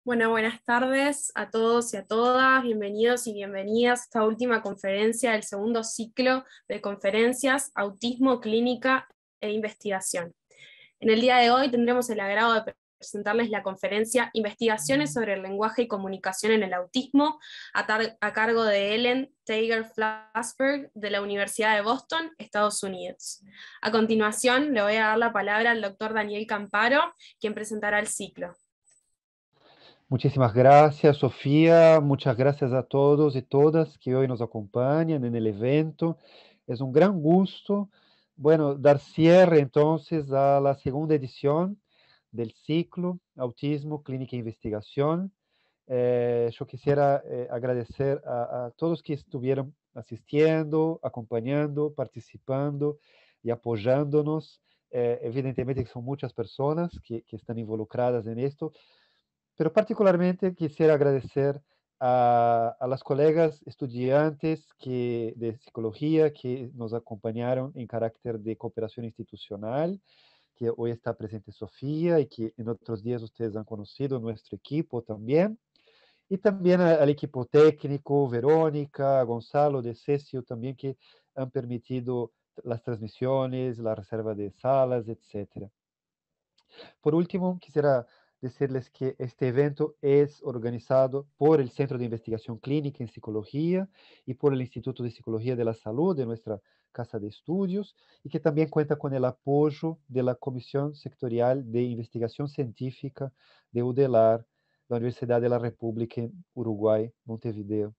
Bueno, buenas tardes a todos y a todas, bienvenidos y bienvenidas a esta última conferencia del segundo ciclo de conferencias Autismo, Clínica e Investigación. En el día de hoy tendremos el agrado de presentarles la conferencia Investigaciones sobre el lenguaje y comunicación en el autismo, a cargo de Ellen Tager-Flasberg de la Universidad de Boston, Estados Unidos. A continuación le voy a dar la palabra al doctor Daniel Camparo, quien presentará el ciclo. Muchísimas gracias, Sofía. Muchas gracias a todos y todas que hoy nos acompañan en el evento. Es un gran gusto, bueno, dar cierre entonces a la segunda edición del ciclo Autismo, Clínica e Investigación. Yo quisiera agradecer a todos que estuvieron asistiendo, acompañando, participando y apoyándonos. Evidentemente que son muchas personas que están involucradas en esto, pero particularmente quisiera agradecer a las colegas estudiantes de psicología que nos acompañaron en carácter de cooperación institucional, que hoy está presente Sofía y que en otros días ustedes han conocido nuestro equipo también. Y también al equipo técnico, Verónica, Gonzalo, de Cesio también, que han permitido las transmisiones, la reserva de salas, etc. Por último, quisiera decirles que este evento es organizado por el Centro de Investigación Clínica en Psicología y por el Instituto de Psicología de la Salud de nuestra Casa de Estudios, y que también cuenta con el apoyo de la Comisión Sectorial de Investigación Científica de UDELAR, la Universidad de la República en Uruguay, Montevideo.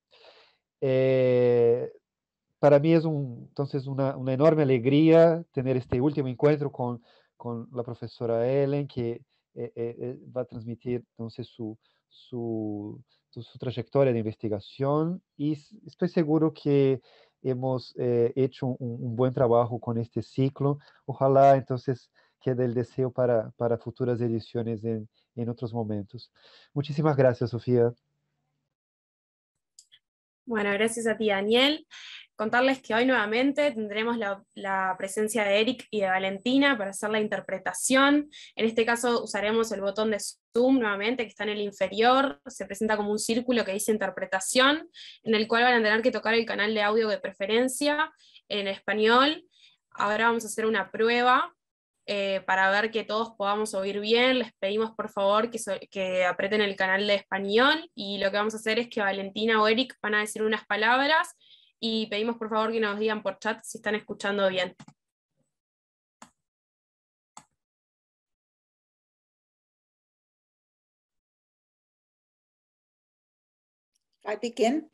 Para mí es entonces una enorme alegría tener este último encuentro con la profesora Ellen, que va a transmitir entonces su trayectoria de investigación, y estoy seguro que hemos hecho un buen trabajo con este ciclo. Ojalá entonces quede el deseo para futuras ediciones en otros momentos. Muchísimas gracias, Sofía. Bueno, gracias a ti, Daniel. Contarles que hoy nuevamente tendremos la presencia de Eric y de Valentina para hacer la interpretación. En este caso usaremos el botón de Zoom nuevamente, que está en el inferior. Se presenta como un círculo que dice interpretación, en el cual van a tener que tocar el canal de audio de preferencia en español. Ahora vamos a hacer una prueba para ver que todos podamos oír bien. Les pedimos por favor que aprieten el canal de español, y lo que vamos a hacer es que Valentina o Eric van a decir unas palabras y pedimos por favor que nos digan por chat si están escuchando bien. I begin.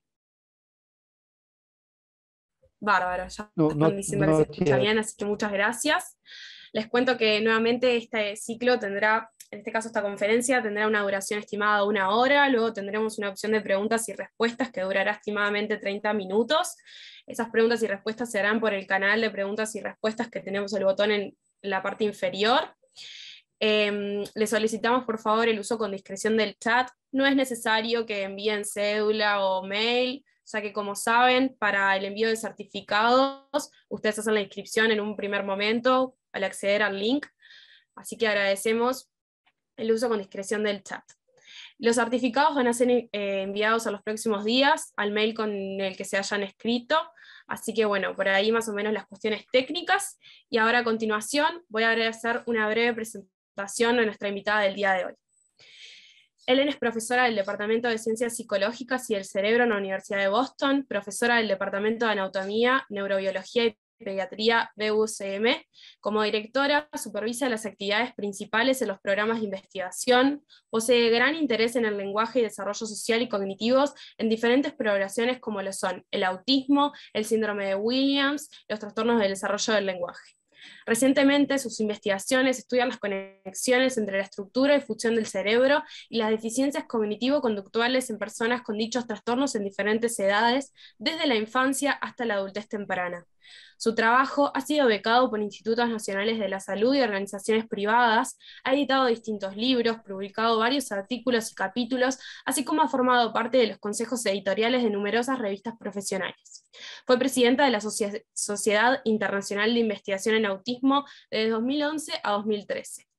Bárbaro, ya No, están diciendo que se not escucha yet. bien, así que muchas gracias. Les cuento que nuevamente este ciclo tendrá, en este caso esta conferencia, tendrá una duración estimada de 1 hora, luego tendremos una opción de preguntas y respuestas que durará estimadamente 30 minutos. Esas preguntas y respuestas se harán por el canal de preguntas y respuestas que tenemos el botón en la parte inferior. Les solicitamos por favor el uso con discreción del chat. No es necesario que envíen cédula o mail, ya que como saben, para el envío de certificados, ustedes hacen la inscripción en un primer momento al acceder al link, así que agradecemos el uso con discreción del chat. Los certificados van a ser enviados a los próximos días al mail con el que se hayan escrito, así que bueno, por ahí más o menos las cuestiones técnicas, y ahora a continuación voy a hacer una breve presentación de nuestra invitada del día de hoy. Ellen es profesora del Departamento de Ciencias Psicológicas y del Cerebro en la Universidad de Boston, profesora del Departamento de Anatomía, Neurobiología y Pediatría BUCM. Como directora, supervisa las actividades principales en los programas de investigación, posee gran interés en el lenguaje y desarrollo social y cognitivos en diferentes programaciones como lo son el autismo, el síndrome de Williams, los trastornos del desarrollo del lenguaje. Recientemente, sus investigaciones estudian las conexiones entre la estructura y función del cerebro y las deficiencias cognitivo-conductuales en personas con dichos trastornos en diferentes edades, desde la infancia hasta la adultez temprana. Su trabajo ha sido becado por institutos nacionales de la salud y organizaciones privadas, ha editado distintos libros, publicado varios artículos y capítulos, así como ha formado parte de los consejos editoriales de numerosas revistas profesionales. Fue presidenta de la Sociedad Internacional de Investigación en Autismo desde 2011 a 2013.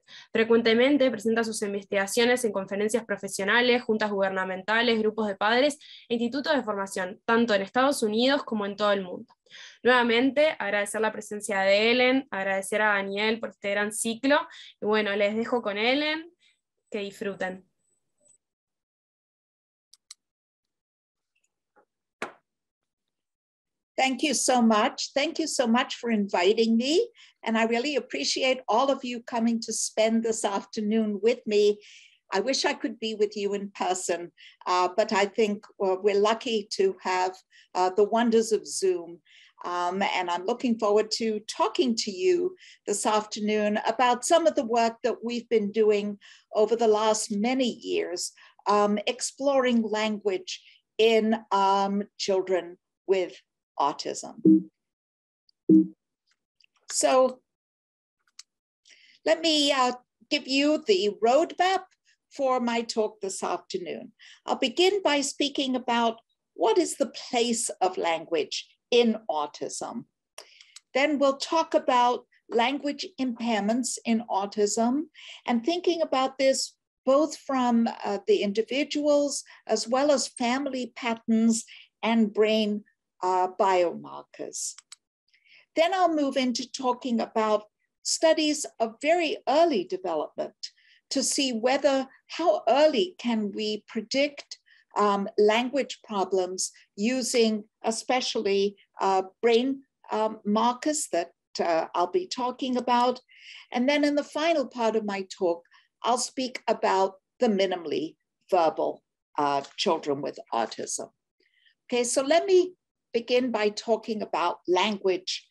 Frecuentemente presenta sus investigaciones en conferencias profesionales, juntas gubernamentales, grupos de padres e institutos de formación, tanto en Estados Unidos como en todo el mundo. Nuevamente, agradecer la presencia de Ellen, agradecer a Daniel por este gran ciclo, y bueno, les dejo con Ellen, que disfruten. Thank you so much. Thank you so much for inviting me. And I really appreciate all of you coming to spend this afternoon with me. I wish I could be with you in person, but I think we're lucky to have the wonders of Zoom. And I'm looking forward to talking to you this afternoon about some of the work that we've been doing over the last many years, exploring language in children with autism. So let me give you the roadmap for my talk this afternoon. I'll begin by speaking about what is the place of language in autism. Then we'll talk about language impairments in autism and thinking about this both from the individuals as well as family patterns and brain biomarkers. Then I'll move into talking about studies of very early development to see how early can we predict language problems using especially brain markers that I'll be talking about. And then in the final part of my talk, I'll speak about the minimally verbal children with autism. Okay, so let me begin by talking about language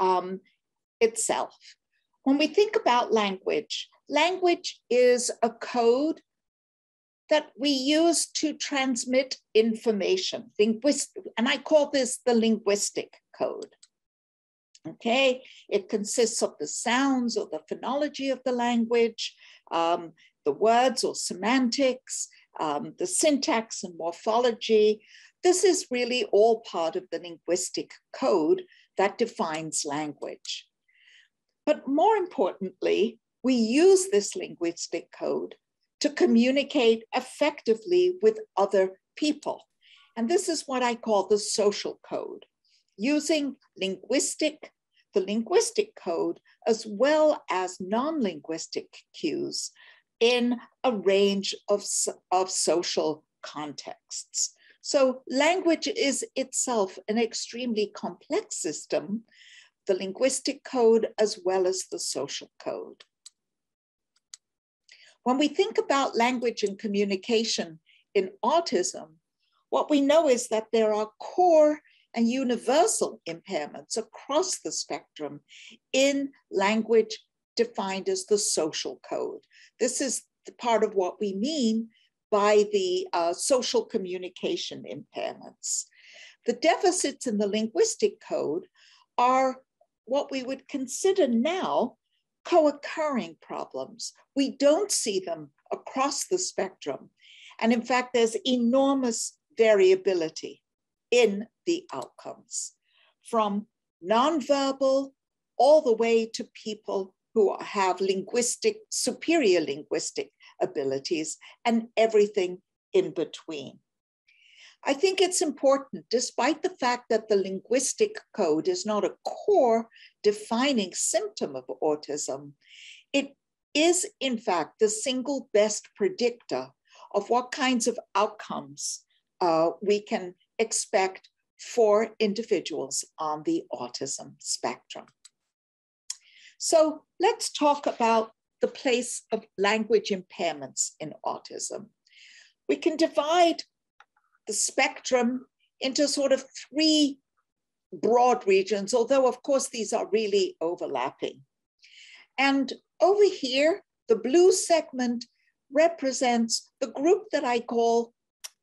itself. When we think about language, language is a code that we use to transmit information, and I call this the linguistic code. Okay, it consists of the sounds or the phonology of the language, the words or semantics, the syntax and morphology. This is really all part of the linguistic code that defines language. But more importantly, we use this linguistic code to communicate effectively with other people. And this is what I call the social code, using the linguistic code as well as non-linguistic cues in a range of social contexts. So language is itself an extremely complex system, the linguistic code as well as the social code. When we think about language and communication in autism, what we know is that there are core and universal impairments across the spectrum in language defined as the social code. This is the part of what we mean by the social communication impairments. The deficits in the linguistic code are what we would consider now co-occurring problems. We don't see them across the spectrum. And in fact, there's enormous variability in the outcomes, from nonverbal all the way to people who have superior linguistic abilities and everything in between. I think it's important, despite the fact that the linguistic code is not a core defining symptom of autism, it is in fact the single best predictor of what kinds of outcomes we can expect for individuals on the autism spectrum. So let's talk about the place of language impairments in autism. We can divide the spectrum into sort of three broad regions, although of course these are really overlapping. And over here, the blue segment represents the group that I call,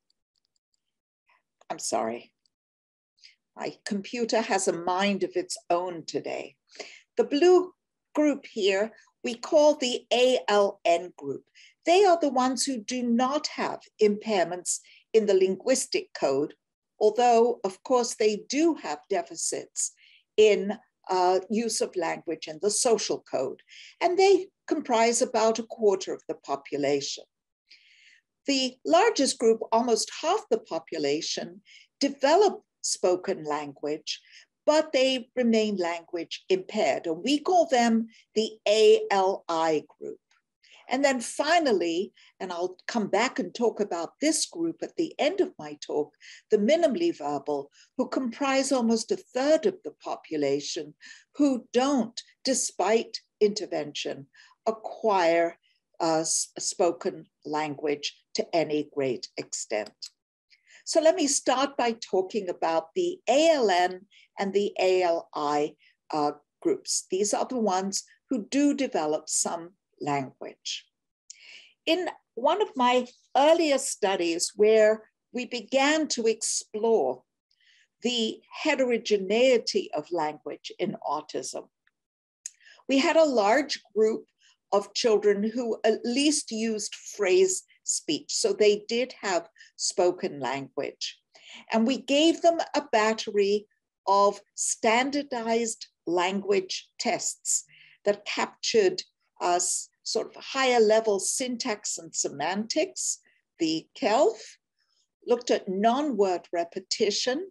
I'm sorry, my computer has a mind of its own today. The blue group here, we call the ALN group. They are the ones who do not have impairments in the linguistic code, although of course they do have deficits in use of language and the social code. And they comprise about a quarter of the population. The largest group, almost half the population, develop spoken language, but they remain language impaired. And we call them the ALI group. And then finally, and I'll come back and talk about this group at the end of my talk, the minimally verbal, who comprise almost a third of the population, who don't, despite intervention, acquire spoken language to any great extent. So let me start by talking about the ALN and the ALI groups. These are the ones who do develop some language. In one of my earlier studies where we began to explore the heterogeneity of language in autism, we had a large group of children who at least used phrase speech. So they did have spoken language. And we gave them a battery of standardized language tests that captured sort of higher level syntax and semantics, the KELF, looked at non-word repetition,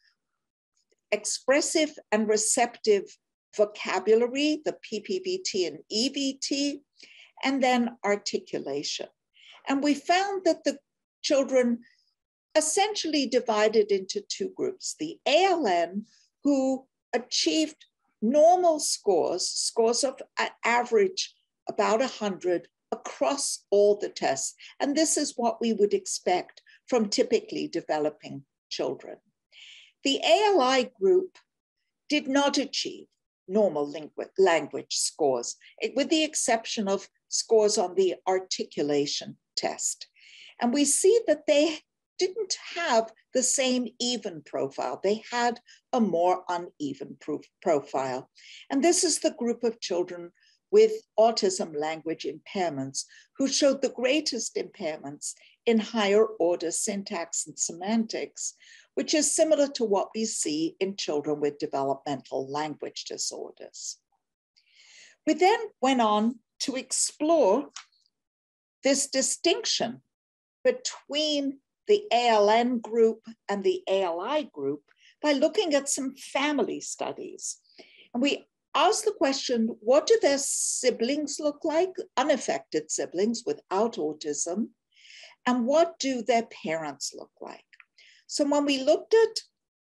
expressive and receptive vocabulary, the PPVT and EVT, and then articulation. And we found that the children essentially divided into two groups, the ALN, who achieved normal scores of an average about 100 across all the tests. And this is what we would expect from typically developing children. The ALI group did not achieve normal language scores, with the exception of scores on the articulation test. And we see that they didn't have the same even profile. They had a more uneven profile. And this is the group of children with autism language impairments who showed the greatest impairments in higher order syntax and semantics, which is similar to what we see in children with developmental language disorders. We then went on to explore this distinction between the ALN group and the ALI group by looking at some family studies. And we asked the question, what do their siblings look like, unaffected siblings without autism, and what do their parents look like? So when we looked at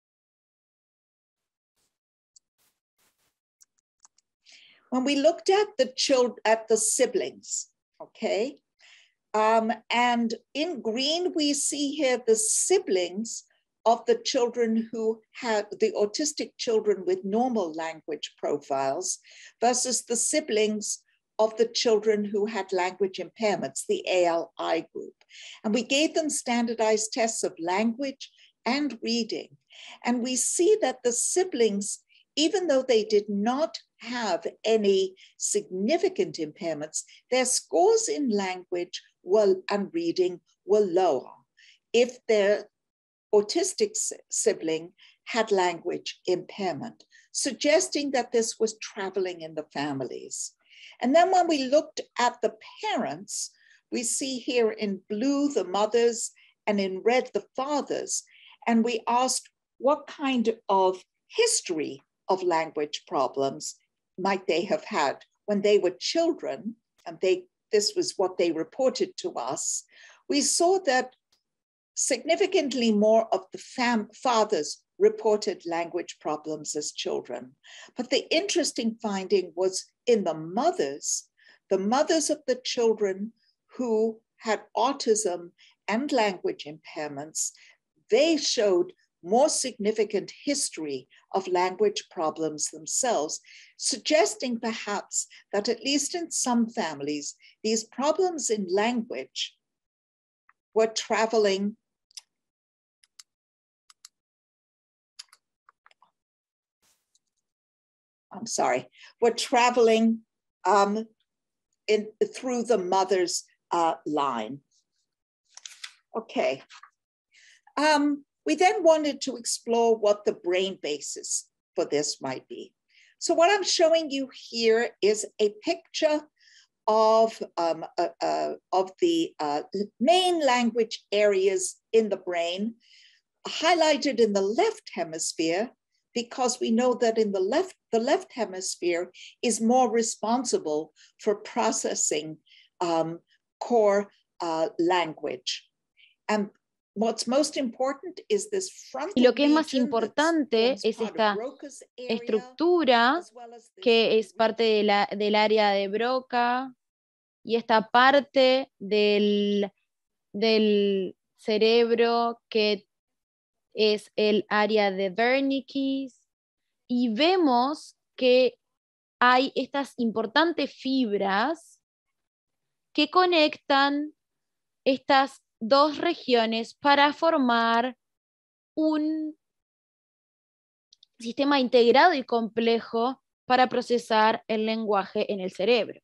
the siblings, okay, and in green we see here the siblings of the children who had the autistic children with normal language profiles versus the siblings of the children who had language impairments, the ALI group. And we gave them standardized tests of language and reading. And we see that the siblings, even though they did not have any significant impairments, their scores in language and reading were lower if their autistic sibling had language impairment, suggesting that this was traveling in the families. And then when we looked at the parents, we see here in blue the mothers and in red the fathers, and we asked what kind of history of language problems might they have had when they were children, and this was what they reported to us. We saw that significantly more of the fathers reported language problems as children. But the interesting finding was in the mothers of the children who had autism and language impairments, they showed more significant history of language problems themselves, suggesting perhaps that at least in some families, these problems in language were traveling through the mother's line. Okay. We then wanted to explore what the brain basis for this might be. So what I'm showing you here is a picture of the main language areas in the brain, highlighted in the left hemisphere, because we know that in the left hemisphere is more responsible for processing core language. And what's most important is this frontal Y lo que es más region importante that es forms esta part of Broca's area, estructura as well as this que es parte del área de Broca y esta parte del cerebro que es el área de Wernicke's, y vemos que hay estas importantes fibras que conectan estas dos regiones para formar un sistema integrado y complejo para procesar el lenguaje en el cerebro.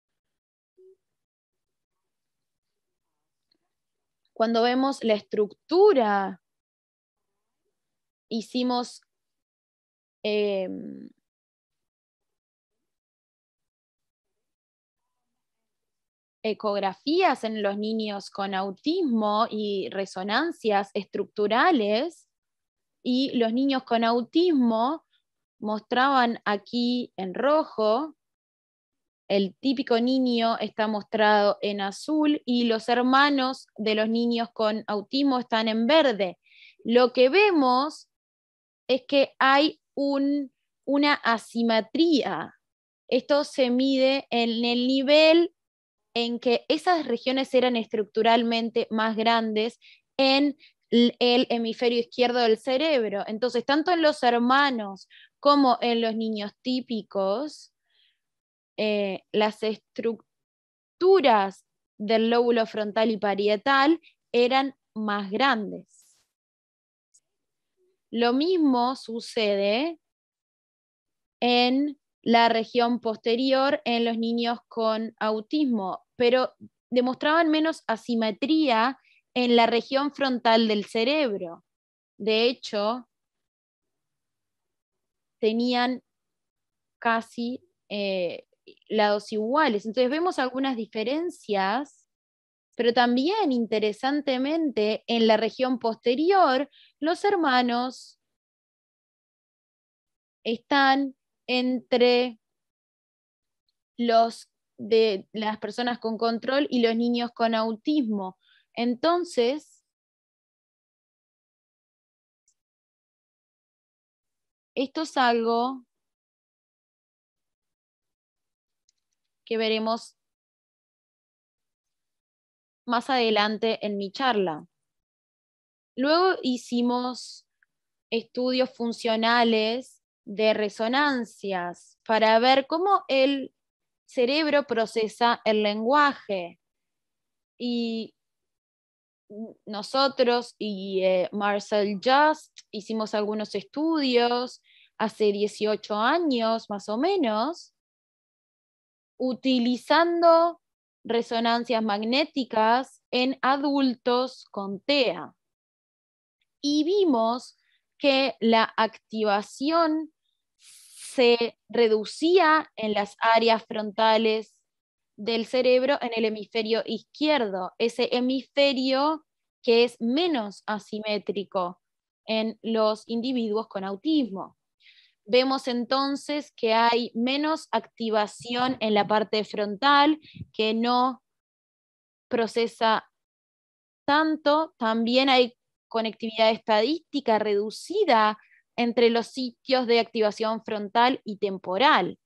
Cuando vemos la estructura, hicimos ecografías en los niños con autismo y resonancias estructurales, y los niños con autismo mostraban aquí en rojo, el típico niño está mostrado en azul y los hermanos de los niños con autismo están en verde. Lo que vemos es que hay una asimetría. Esto se mide en el nivel en que esas regiones eran estructuralmente más grandes en el hemisferio izquierdo del cerebro. Entonces, tanto en los hermanos como en los niños típicos, las estructuras del lóbulo frontal y parietal eran más grandes. Lo mismo sucede en la región posterior en los niños con autismo, pero demostraban menos asimetría en la región frontal del cerebro. De hecho, tenían casi lados iguales. Entonces vemos algunas diferencias, pero también interesantemente en la región posterior los hermanos están entre los de las personas con control y los niños con autismo. Entonces, esto es algo que veremos más adelante en mi charla. Luego hicimos estudios funcionales de resonancias para ver cómo el cerebro procesa el lenguaje. Y nosotros y Marcel Just hicimos algunos estudios hace 18 años más o menos, utilizando resonancias magnéticas en adultos con TEA. Y vimos que la activación se reducía en las áreas frontales del cerebro en el hemisferio izquierdo, ese hemisferio que es menos asimétrico en los individuos con autismo. Vemos entonces que hay menos activación en la parte frontal, que no procesa tanto. También hay conectividad estadística reducida entre los sitios de activación frontal y temporal.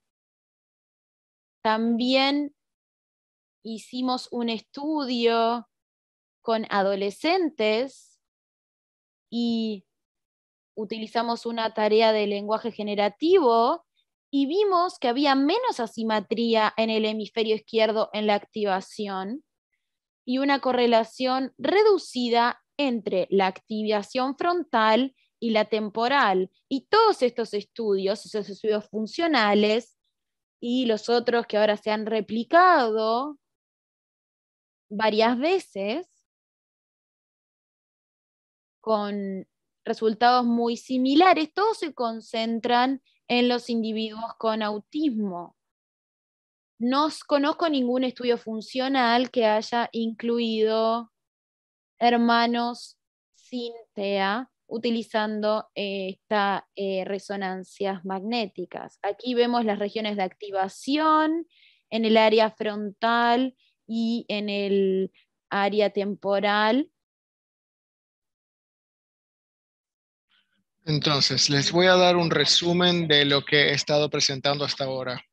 También hicimos un estudio con adolescentes y utilizamos una tarea de lenguaje generativo y vimos que había menos asimetría en el hemisferio izquierdo en la activación y una correlación reducida entre la activación frontal y la temporal. Y todos estos estudios, esos estudios funcionales y los otros que ahora se han replicado varias veces con resultados muy similares, todos se concentran en los individuos con autismo. No conozco ningún estudio funcional que haya incluido hermanos sin TEA utilizando estas resonancias magnéticas. Aquí vemos las regiones de activación en el área frontal y en el área temporal. Entonces, les voy a dar un resumen de lo que he estado presentando hasta ahora.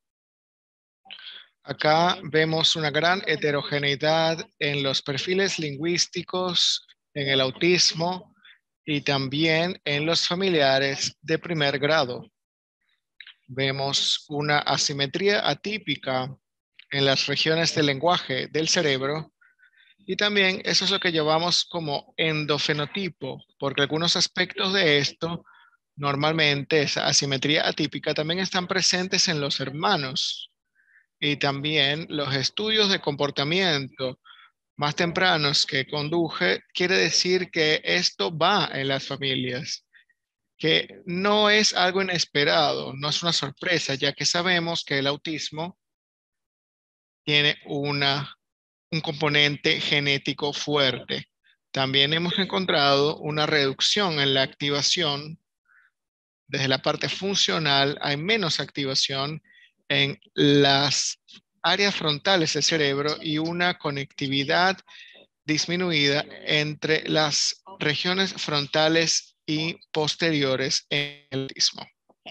Acá vemos una gran heterogeneidad en los perfiles lingüísticos, en el autismo y también en los familiares de primer grado. Vemos una asimetría atípica en las regiones del lenguaje del cerebro y también eso es lo que llevamos como endofenotipo, porque algunos aspectos de esto, normalmente esa asimetría atípica, también están presentes en los hermanos. Y también los estudios de comportamiento más tempranos que conduje, quiere decir que esto va en las familias, que no es algo inesperado, no es una sorpresa, ya que sabemos que el autismo tiene un componente genético fuerte. También hemos encontrado una reducción en la activación. Desde la parte funcional hay menos activación en las áreas frontales del cerebro y una conectividad disminuida entre las regiones frontales y posteriores en el autismo.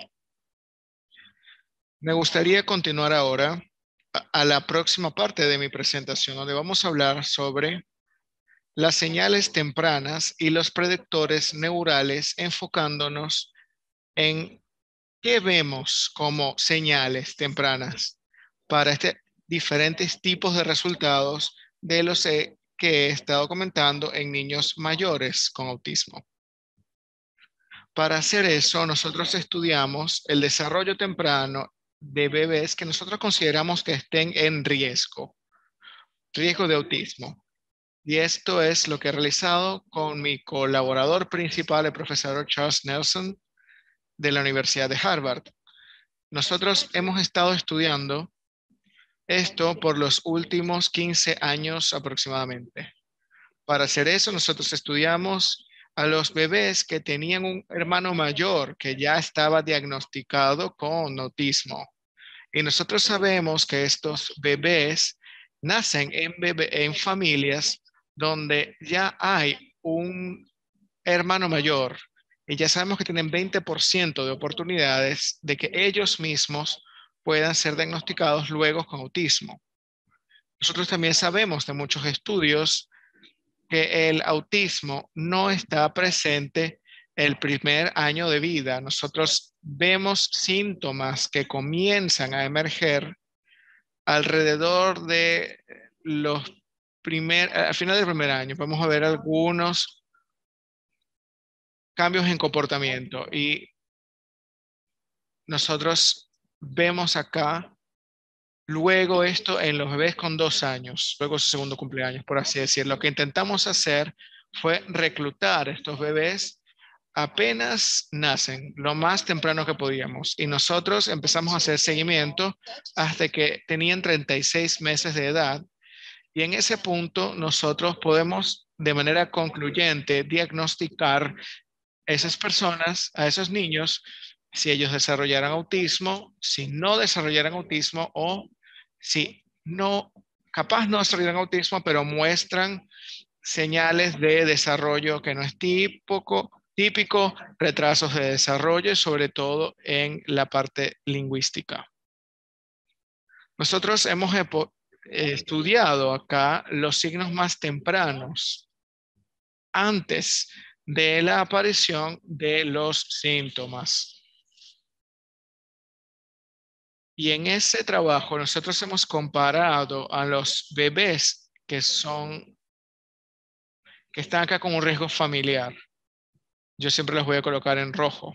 Me gustaría continuar ahora a la próxima parte de mi presentación, donde vamos a hablar sobre las señales tempranas y los predictores neurales, enfocándonos en qué vemos como señales tempranas para diferentes tipos de resultados de los que he estado comentando en niños mayores con autismo. Para hacer eso, nosotros estudiamos el desarrollo temprano de bebés que nosotros consideramos que estén en riesgo de autismo. Y esto es lo que he realizado con mi colaborador principal, el profesor Charles Nelson, de la Universidad de Harvard. Nosotros hemos estado estudiando esto por los últimos 15 años aproximadamente. Para hacer eso, nosotros estudiamos a los bebés que tenían un hermano mayor que ya estaba diagnosticado con autismo. Y nosotros sabemos que estos bebés nacen en familias donde ya hay un hermano mayor y ya sabemos que tienen 20% de oportunidades de que ellos mismos puedan ser diagnosticados luego con autismo. Nosotros también sabemos de muchos estudios que el autismo no está presente el primer año de vida. Nosotros vemos síntomas que comienzan a emerger alrededor de al final del primer año. Vamos a ver algunos cambios en comportamiento y nosotros vemos acá luego esto en los bebés con 2 años, luego su segundo cumpleaños, por así decirlo. Lo que intentamos hacer fue reclutar a estos bebés apenas nacen, lo más temprano que podíamos. Y nosotros empezamos a hacer seguimiento hasta que tenían 36 meses de edad. Y en ese punto nosotros podemos de manera concluyente diagnosticar a esas personas, a esos niños, si ellos desarrollaran autismo, si no desarrollaran autismo o si no, capaz no desarrollaran autismo, pero muestran señales de desarrollo que no es típico, retrasos de desarrollo, sobre todo en la parte lingüística. Nosotros hemos estudiado acá los signos más tempranos antes de la aparición de los síntomas. Y en ese trabajo nosotros hemos comparado a los bebés que están acá con un riesgo familiar. Yo siempre los voy a colocar en rojo.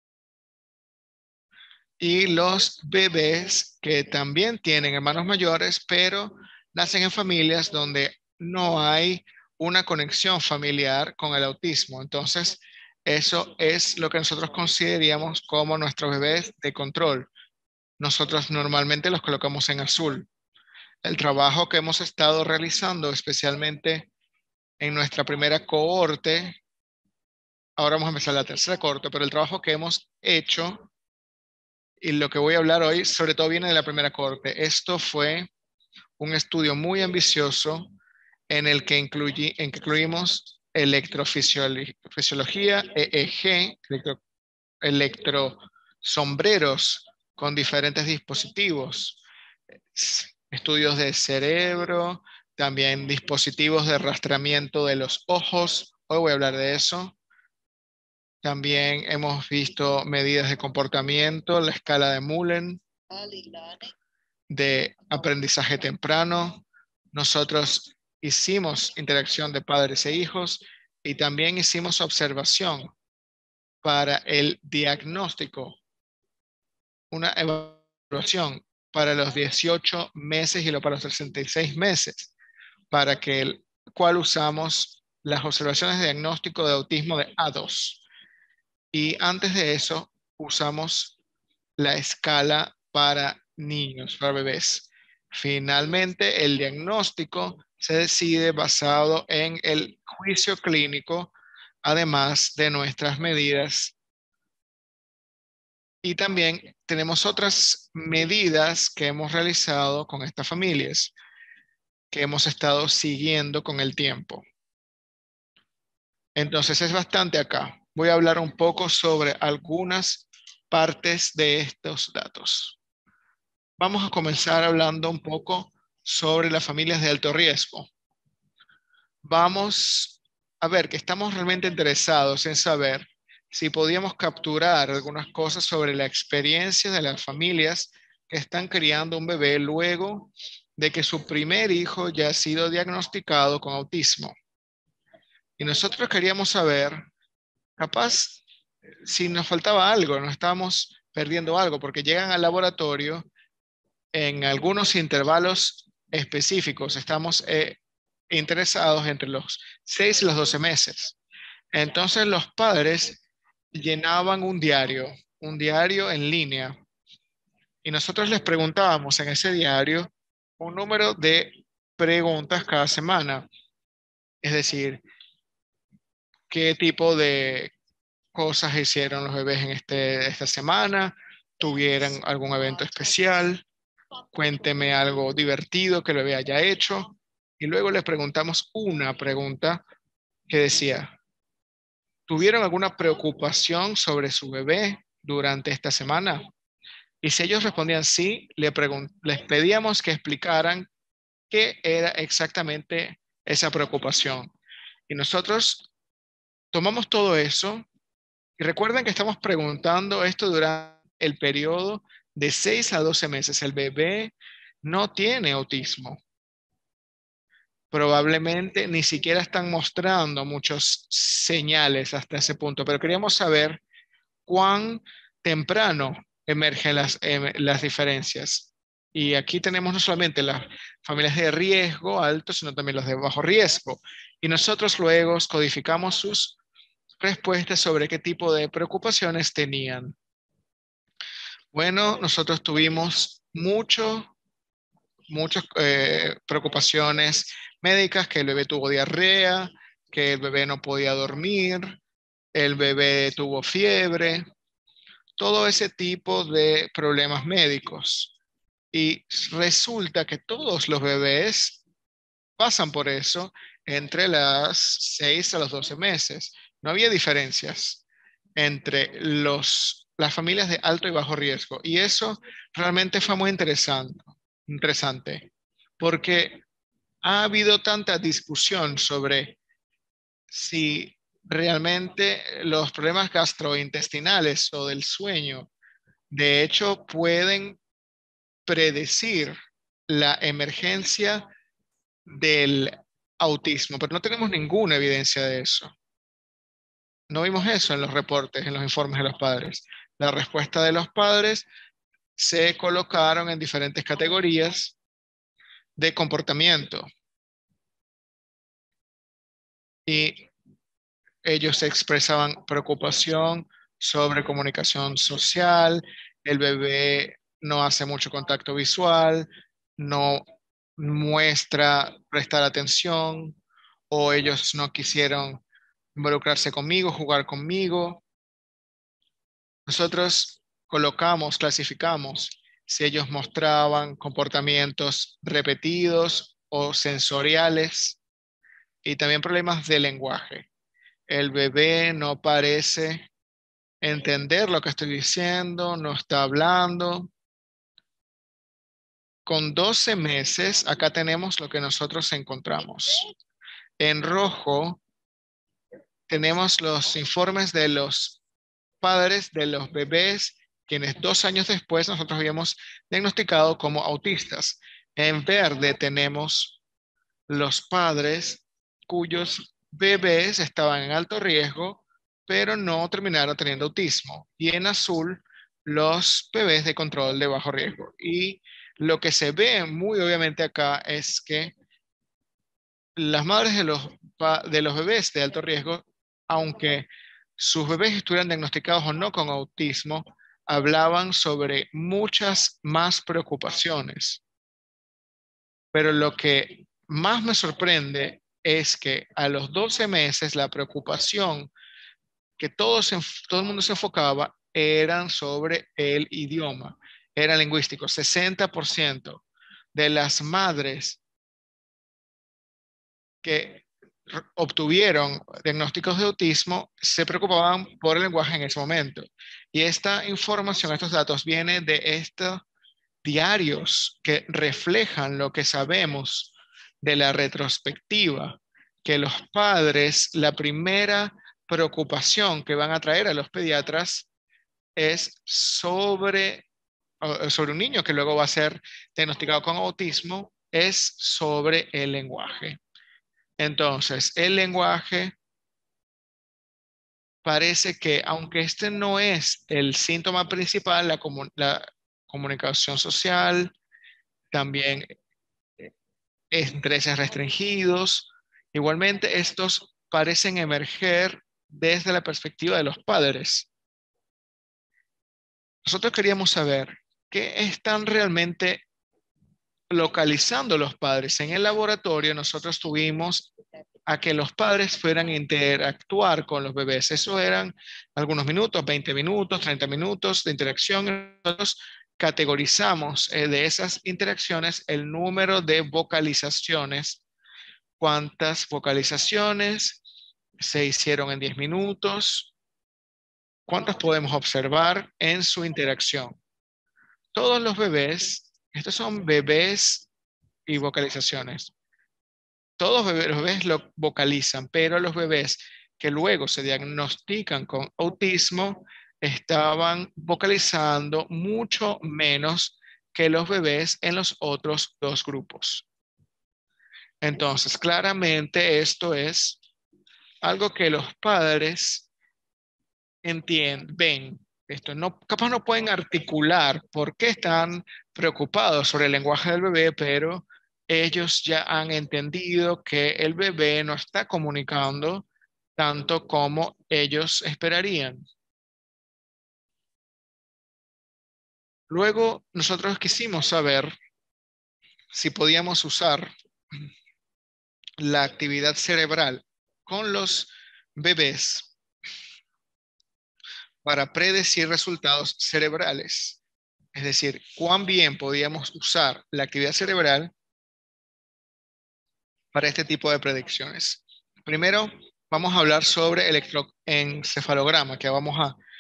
Y los bebés que también tienen hermanos mayores, pero nacen en familias donde no hay una conexión familiar con el autismo. Entonces, eso es lo que nosotros consideraríamos como nuestros bebés de control. nosotros normalmente los colocamos en azul. El trabajo que hemos estado realizando, especialmente en nuestra primera cohorte, ahora vamos a empezar la tercera cohorte, pero el trabajo que hemos hecho y lo que voy a hablar hoy, sobre todo viene de la primera cohorte. Esto fue un estudio muy ambicioso en el que incluimos electrofisiología, EEG, electrosombreros con diferentes dispositivos, estudios de cerebro, también dispositivos de rastreamiento de los ojos. Hoy voy a hablar de eso. También hemos visto medidas de comportamiento, la escala de Mullen, de aprendizaje temprano. Nosotros hicimos interacción de padres e hijos y también hicimos observación para el diagnóstico, una evaluación para los 18 meses y para los 66 meses, para que el cual usamos las observaciones de diagnóstico de autismo de A2. Y antes de eso, usamos la escala para niños, para bebés. Finalmente, el diagnóstico se decide basado en el juicio clínico, además de nuestras medidas. Y también tenemos otras medidas que hemos realizado con estas familias, que hemos estado siguiendo con el tiempo. Entonces es bastante acá. Voy a hablar un poco sobre algunas partes de estos datos. Vamos a comenzar hablando un poco sobre las familias de alto riesgo. Vamos a ver que estamos realmente interesados en saber si podíamos capturar algunas cosas sobre la experiencia de las familias que están criando un bebé luego de que su primer hijo ya ha sido diagnosticado con autismo. Y nosotros queríamos saber, capaz, si nos faltaba algo, nos estábamos perdiendo algo, porque llegan al laboratorio en algunos intervalos específicos. Estamos interesados entre los 6 y los 12 meses. Entonces los padres llenaban un diario en línea, y nosotros les preguntábamos en ese diario un número de preguntas cada semana. Es decir, qué tipo de cosas hicieron los bebés en esta semana, tuvieran algún evento especial, cuénteme algo divertido que el bebé haya hecho. Y luego les preguntamos una pregunta que decía, ¿tuvieron alguna preocupación sobre su bebé durante esta semana? Y si ellos respondían sí, les pedíamos que explicaran qué era exactamente esa preocupación. Y nosotros tomamos todo eso y recuerden que estamos preguntando esto durante el periodo de 6 a 12 meses. El bebé no tiene autismo. Probablemente ni siquiera están mostrando muchos señales hasta ese punto, pero queríamos saber cuán temprano emergen las diferencias. Y aquí tenemos no solamente las familias de riesgo alto, sino también los de bajo riesgo. Y nosotros luego codificamos sus respuestas sobre qué tipo de preocupaciones tenían. Bueno, nosotros tuvimos muchas preocupaciones médicas, que el bebé tuvo diarrea, que el bebé no podía dormir, el bebé tuvo fiebre, todo ese tipo de problemas médicos. Y resulta que todos los bebés pasan por eso entre las 6 a los 12 meses. No había diferencias entre las familias de alto y bajo riesgo. Y eso realmente fue muy interesante, porque ha habido tanta discusión sobre si realmente los problemas gastrointestinales o del sueño, de hecho, pueden predecir la emergencia del autismo, pero no tenemos ninguna evidencia de eso. No vimos eso en los reportes, en los informes de los padres. La respuesta de los padres se colocaron en diferentes categorías de comportamiento. Y ellos expresaban preocupación sobre comunicación social, el bebé no hace mucho contacto visual, no muestra prestar atención, o ellos no quisieron involucrarse conmigo, jugar conmigo. Nosotros clasificamos si ellos mostraban comportamientos repetidos o sensoriales y también problemas de lenguaje. El bebé no parece entender lo que estoy diciendo, no está hablando. Con 12 meses, acá tenemos lo que nosotros encontramos. En rojo tenemos los informes de los padres de los bebés, quienes 2 años después nosotros habíamos diagnosticado como autistas. En verde tenemos los padres cuyos bebés estaban en alto riesgo, pero no terminaron teniendo autismo. Y en azul, los bebés de control de bajo riesgo. Y lo que se ve muy obviamente acá es que las madres de los bebés de alto riesgo, aunque sus bebés estuvieran diagnosticados o no con autismo, hablaban sobre muchas más preocupaciones. Pero lo que más me sorprende es que a los 12 meses la preocupación que todo el mundo se enfocaba eran sobre el idioma, era lingüístico. 60% de las madres que obtuvieron diagnósticos de autismo se preocupaban por el lenguaje en ese momento. Y esta información, estos datos vienen de estos diarios que reflejan lo que sabemos de la retrospectiva, que los padres, la primera preocupación que van a traer a los pediatras es sobre un niño que luego va a ser diagnosticado con autismo, es sobre el lenguaje. Entonces, el lenguaje parece que, aunque este no es el síntoma principal, la comunicación social, también intereses restringidos, igualmente estos parecen emerger desde la perspectiva de los padres. Nosotros queríamos saber qué están realmente localizando los padres. En el laboratorio nosotros tuvimos a que los padres fueran a interactuar con los bebés. Eso eran algunos minutos, 20 minutos, 30 minutos de interacción. Nosotros categorizamos de esas interacciones el número de vocalizaciones. ¿Cuántas vocalizaciones se hicieron en 10 minutos? ¿Cuántas podemos observar en su interacción? Todos los bebés, estos son bebés y vocalizaciones. Todos los bebés lo vocalizan, pero los bebés que luego se diagnostican con autismo estaban vocalizando mucho menos que los bebés en los otros dos grupos. Entonces, claramente esto es algo que los padres ven. Esto capaz no pueden articular por qué están preocupados sobre el lenguaje del bebé, pero ellos ya han entendido que el bebé no está comunicando tanto como ellos esperarían. Luego, nosotros quisimos saber si podíamos usar la actividad cerebral con los bebés para predecir resultados cerebrales. Es decir, cuán bien podíamos usar la actividad cerebral para este tipo de predicciones. Primero, vamos a hablar sobre electroencefalograma, que vamos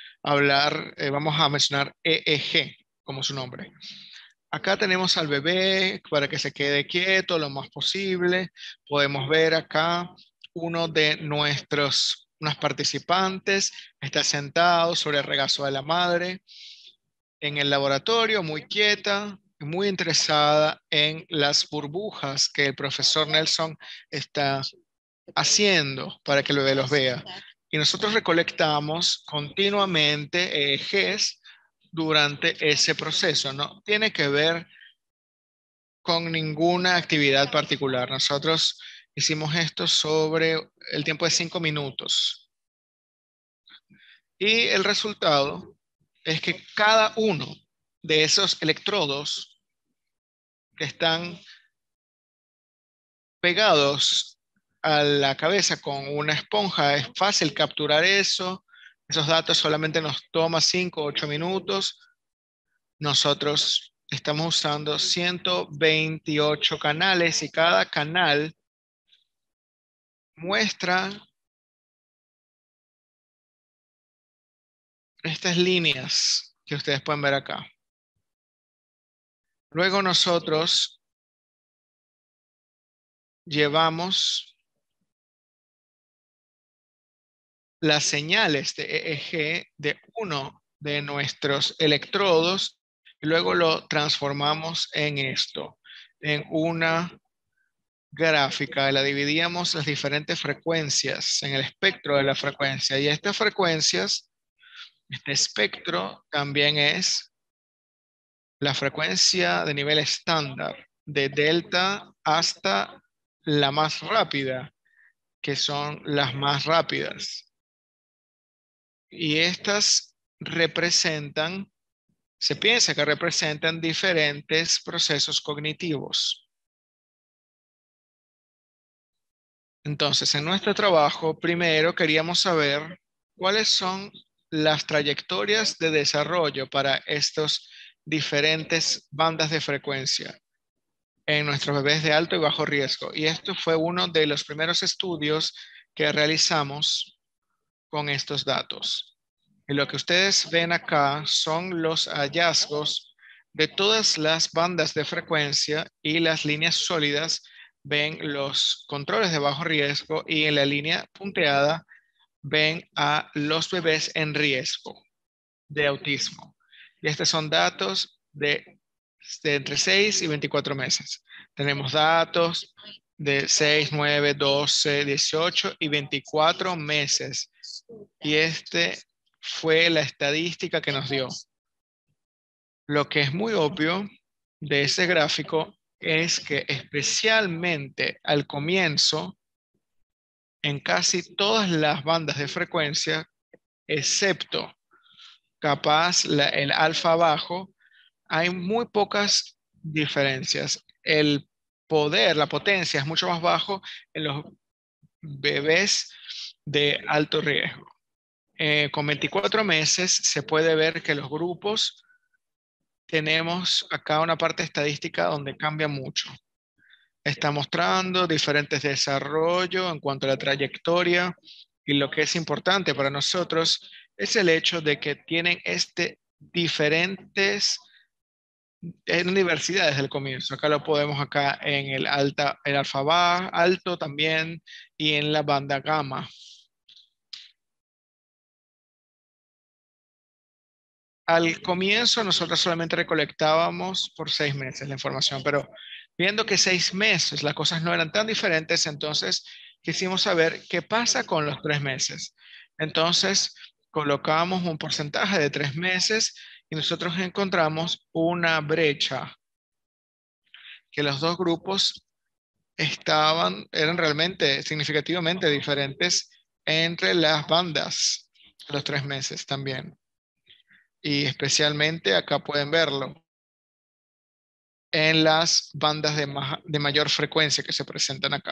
a mencionar EEG como su nombre. Acá tenemos al bebé para que se quede quieto lo más posible. Podemos ver acá uno de nuestros participantes está sentado sobre el regazo de la madre en el laboratorio, muy quieta, muy interesada en las burbujas que el profesor Nelson está haciendo para que el bebé los vea. Y nosotros recolectamos continuamente EEGs durante ese proceso. No tiene que ver con ninguna actividad particular. Nosotros hicimos esto sobre el tiempo de 5 minutos. Y el resultado es que cada uno de esos electrodos que están pegados a la cabeza con una esponja. Es fácil capturar eso. Esos datos solamente nos toma 5 o 8 minutos. Nosotros estamos usando 128 canales y cada canal muestra estas líneas que ustedes pueden ver acá. Luego nosotros llevamos las señales de EEG de uno de nuestros electrodos y luego lo transformamos en esto, en una gráfica. La dividíamos las diferentes frecuencias en el espectro de la frecuencia, y estas frecuencias, este espectro también es la frecuencia de nivel estándar, de delta hasta la más rápida, que son las más rápidas. Y estas representan, se piensa que representan diferentes procesos cognitivos. Entonces, en nuestro trabajo, primero queríamos saber cuáles son las trayectorias de desarrollo para estos diferentes bandas de frecuencia en nuestros bebés de alto y bajo riesgo. Y esto fue uno de los primeros estudios que realizamos con estos datos. Y lo que ustedes ven acá son los hallazgos de todas las bandas de frecuencia, y las líneas sólidas ven los controles de bajo riesgo, y en la línea punteada ven a los bebés en riesgo de autismo. Y estos son datos de entre 6 y 24 meses. Tenemos datos de 6, 9, 12, 18 y 24 meses. Y este fue la estadística que nos dio. Lo que es muy obvio de ese gráfico es que especialmente al comienzo, en casi todas las bandas de frecuencia, excepto capaz el alfa bajo, hay muy pocas diferencias. El poder, la potencia es mucho más bajo en los bebés de alto riesgo. Con 24 meses se puede ver que los grupos, tenemos acá una parte estadística donde cambia mucho. Está mostrando diferentes desarrollos en cuanto a la trayectoria, y lo que es importante para nosotros es el hecho de que tienen diferentes universidades desde el comienzo. Acá lo podemos acá en el alfa alto también, y en la banda gamma. Al comienzo nosotros solamente recolectábamos por 6 meses la información, pero viendo que 6 meses las cosas no eran tan diferentes, entonces quisimos saber qué pasa con los 3 meses. Entonces colocamos un porcentaje de 3 meses y nosotros encontramos una brecha, que los dos grupos eran realmente significativamente diferentes entre las bandas de los 3 meses también. Y especialmente acá pueden verlo en las bandas de mayor frecuencia que se presentan acá.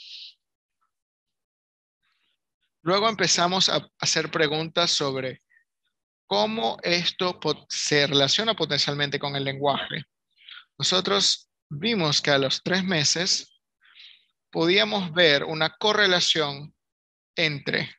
Luego empezamos a hacer preguntas sobre cómo esto se relaciona potencialmente con el lenguaje. Nosotros vimos que a los 3 meses podíamos ver una correlación entre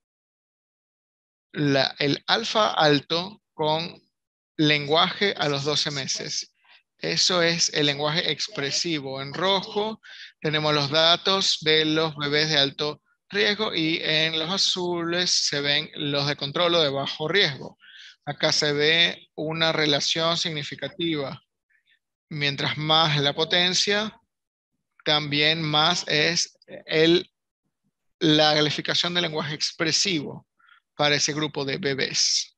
el alfa alto con lenguaje a los 12 meses. Eso es el lenguaje expresivo. En rojo tenemos los datos de los bebés de alto riesgo, y en los azules se ven los de control o de bajo riesgo. Acá se ve una relación significativa. Mientras más la potencia, también más es la calificación del lenguaje expresivo para ese grupo de bebés.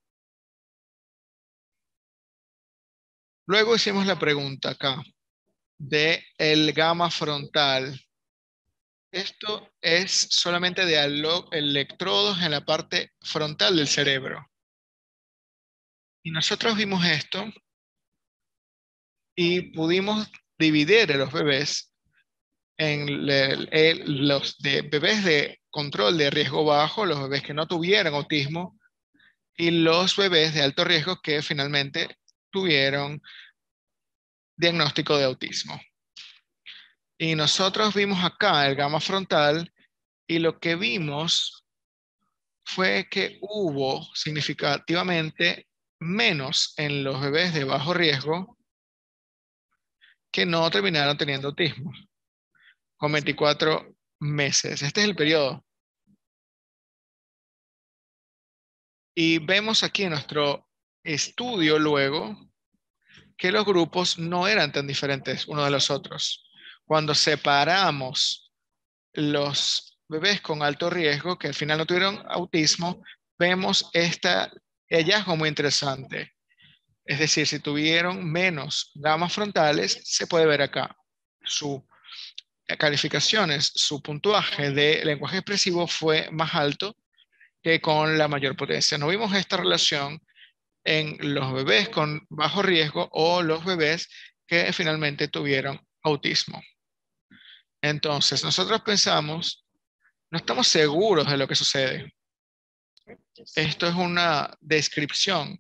Luego hicimos la pregunta acá de el gamma frontal. Esto es solamente de electrodos en la parte frontal del cerebro. Y nosotros vimos esto y pudimos dividir a los bebés en los bebés de control de riesgo bajo, los bebés que no tuvieran autismo, y los bebés de alto riesgo que finalmente tuvieron diagnóstico de autismo. Y nosotros vimos acá el gamma frontal y lo que vimos fue que hubo significativamente menos en los bebés de bajo riesgo que no terminaron teniendo autismo con 24 meses. Este es el periodo. Y vemos aquí en nuestro estudio luego que los grupos no eran tan diferentes unos de los otros. Cuando separamos los bebés con alto riesgo, que al final no tuvieron autismo, vemos este hallazgo muy interesante. Es decir, si tuvieron menos gamas frontales, se puede ver acá. Su calificaciones, su puntuaje de lenguaje expresivo fue más alto que con la mayor potencia. No vimos esta relación en los bebés con bajo riesgo o los bebés que finalmente tuvieron autismo. Entonces, nosotros pensamos, no estamos seguros de lo que sucede. Esto es una descripción.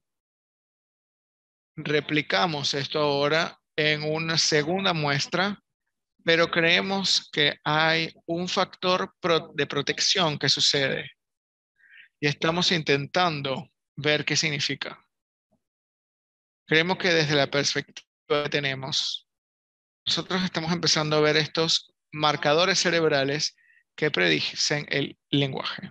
Replicamos esto ahora en una segunda muestra, pero creemos que hay un factor de protección que sucede y estamos intentando ver qué significa. Creemos que desde la perspectiva que tenemos, nosotros estamos empezando a ver estos marcadores cerebrales que predicen el lenguaje.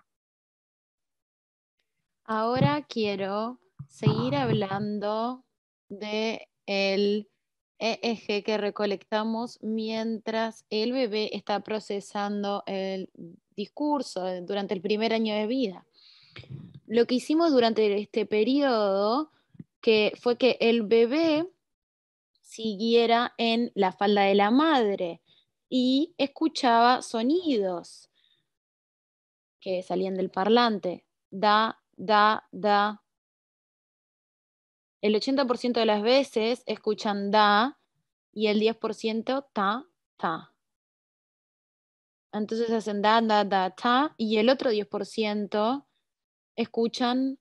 Ahora quiero seguir hablando de el EEG que recolectamos mientras el bebé está procesando el discurso durante el primer año de vida. Lo que hicimos durante este periodo fue que el bebé siguiera en la falda de la madre y escuchaba sonidos que salían del parlante. Da, da, da. El 80% de las veces escuchan da y el 10% ta, ta. Entonces hacen da, da, da, ta y el otro 10% escuchan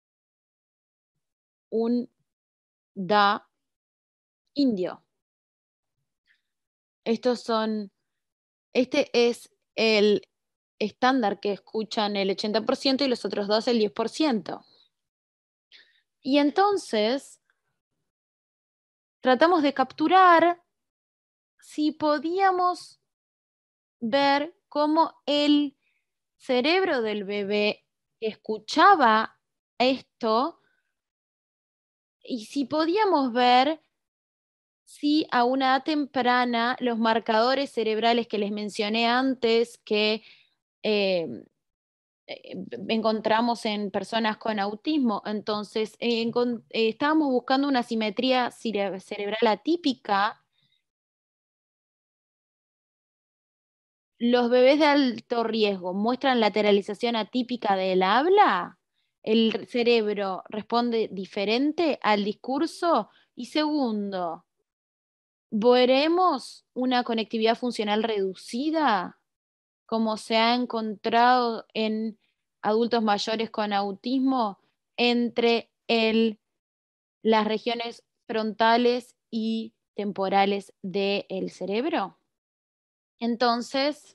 un da indio. Este es el estándar que escuchan el 80% y los otros dos el 10%. Y entonces tratamos de capturar si podíamos ver cómo el cerebro del bebé escuchaba esto y si podíamos ver si a una edad temprana los marcadores cerebrales que les mencioné antes que encontramos en personas con autismo, entonces estábamos buscando una simetría cerebral atípica. ¿Los bebés de alto riesgo muestran lateralización atípica del habla? ¿El cerebro responde diferente al discurso? Y segundo, ¿veremos una conectividad funcional reducida, como se ha encontrado en adultos mayores con autismo, entre las regiones frontales y temporales del cerebro? Entonces,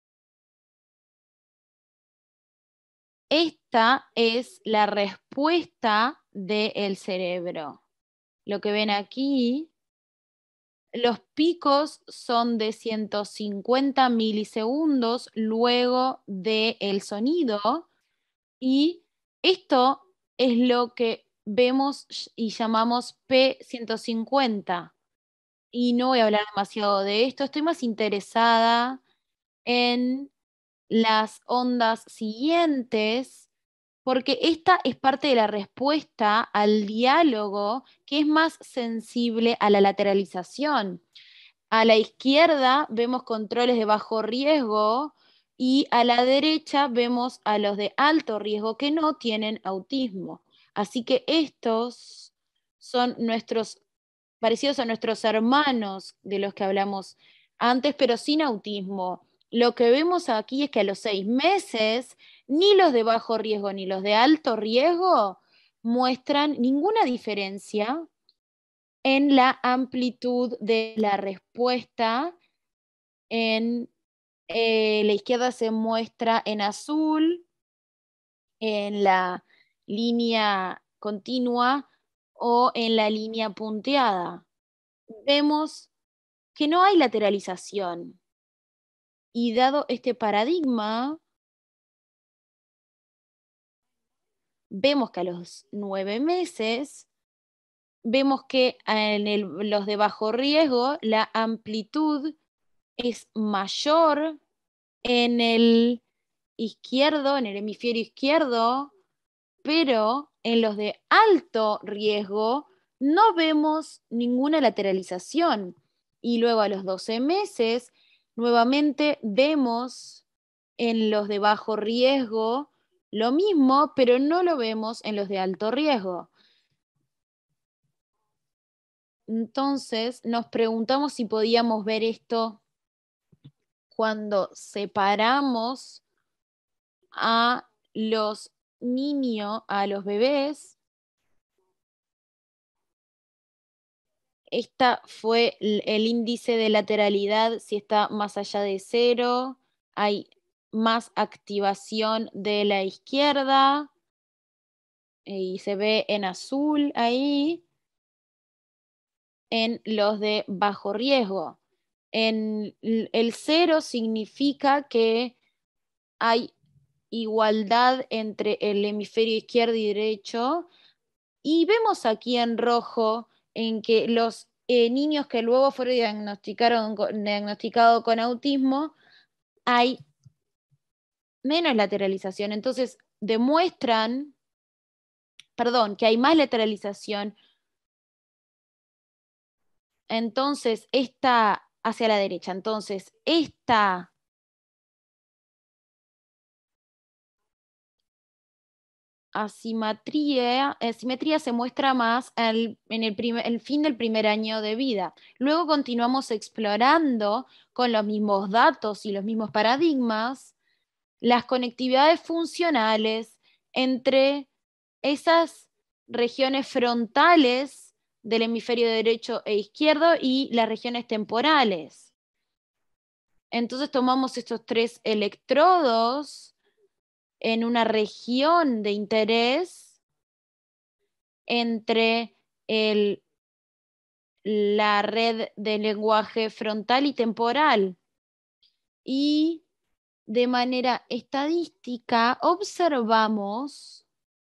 esta es la respuesta del cerebro. Lo que ven aquí, los picos son de 150 milisegundos luego del sonido y esto es lo que vemos y llamamos P150. Y no voy a hablar demasiado de esto, estoy más interesada en las ondas siguientes, porque esta es parte de la respuesta al diálogo que es más sensible a la lateralización. A la izquierda vemos controles de bajo riesgo y a la derecha vemos a los de alto riesgo que no tienen autismo. Así que estos son nuestros parecidos a nuestros hermanos de los que hablamos antes, pero sin autismo. Lo que vemos aquí es que a los 6 meses, ni los de bajo riesgo ni los de alto riesgo muestran ninguna diferencia en la amplitud de la respuesta. En la izquierda se muestra en azul, en la línea continua o en la línea punteada. Vemos que no hay lateralización. Y dado este paradigma, vemos que a los 9 meses, vemos que en los de bajo riesgo la amplitud es mayor en el izquierdo, en el hemisferio izquierdo, pero en los de alto riesgo no vemos ninguna lateralización. Y luego a los 12 meses, nuevamente vemos en los de bajo riesgo lo mismo, pero no lo vemos en los de alto riesgo. Entonces nos preguntamos si podíamos ver esto cuando separamos a los niños, a los bebés. Esta fue el índice de lateralidad, si está más allá de 0, hay más activación de la izquierda, y se ve en azul ahí, en los de bajo riesgo. En el 0 significa que hay igualdad entre el hemisferio izquierdo y derecho, y vemos aquí en rojo en que los niños que luego fueron diagnosticados con autismo, hay menos lateralización. Entonces demuestran, que hay más lateralización. Entonces esta hacia la derecha. Entonces esta asimetría se muestra más en el fin del primer año de vida. Luego continuamos explorando con los mismos datos y los mismos paradigmas las conectividades funcionales entre esas regiones frontales del hemisferio derecho e izquierdo y las regiones temporales. Entonces tomamos estos 3 electrodos en una región de interés entre la red de lenguaje frontal y temporal. Y de manera estadística observamos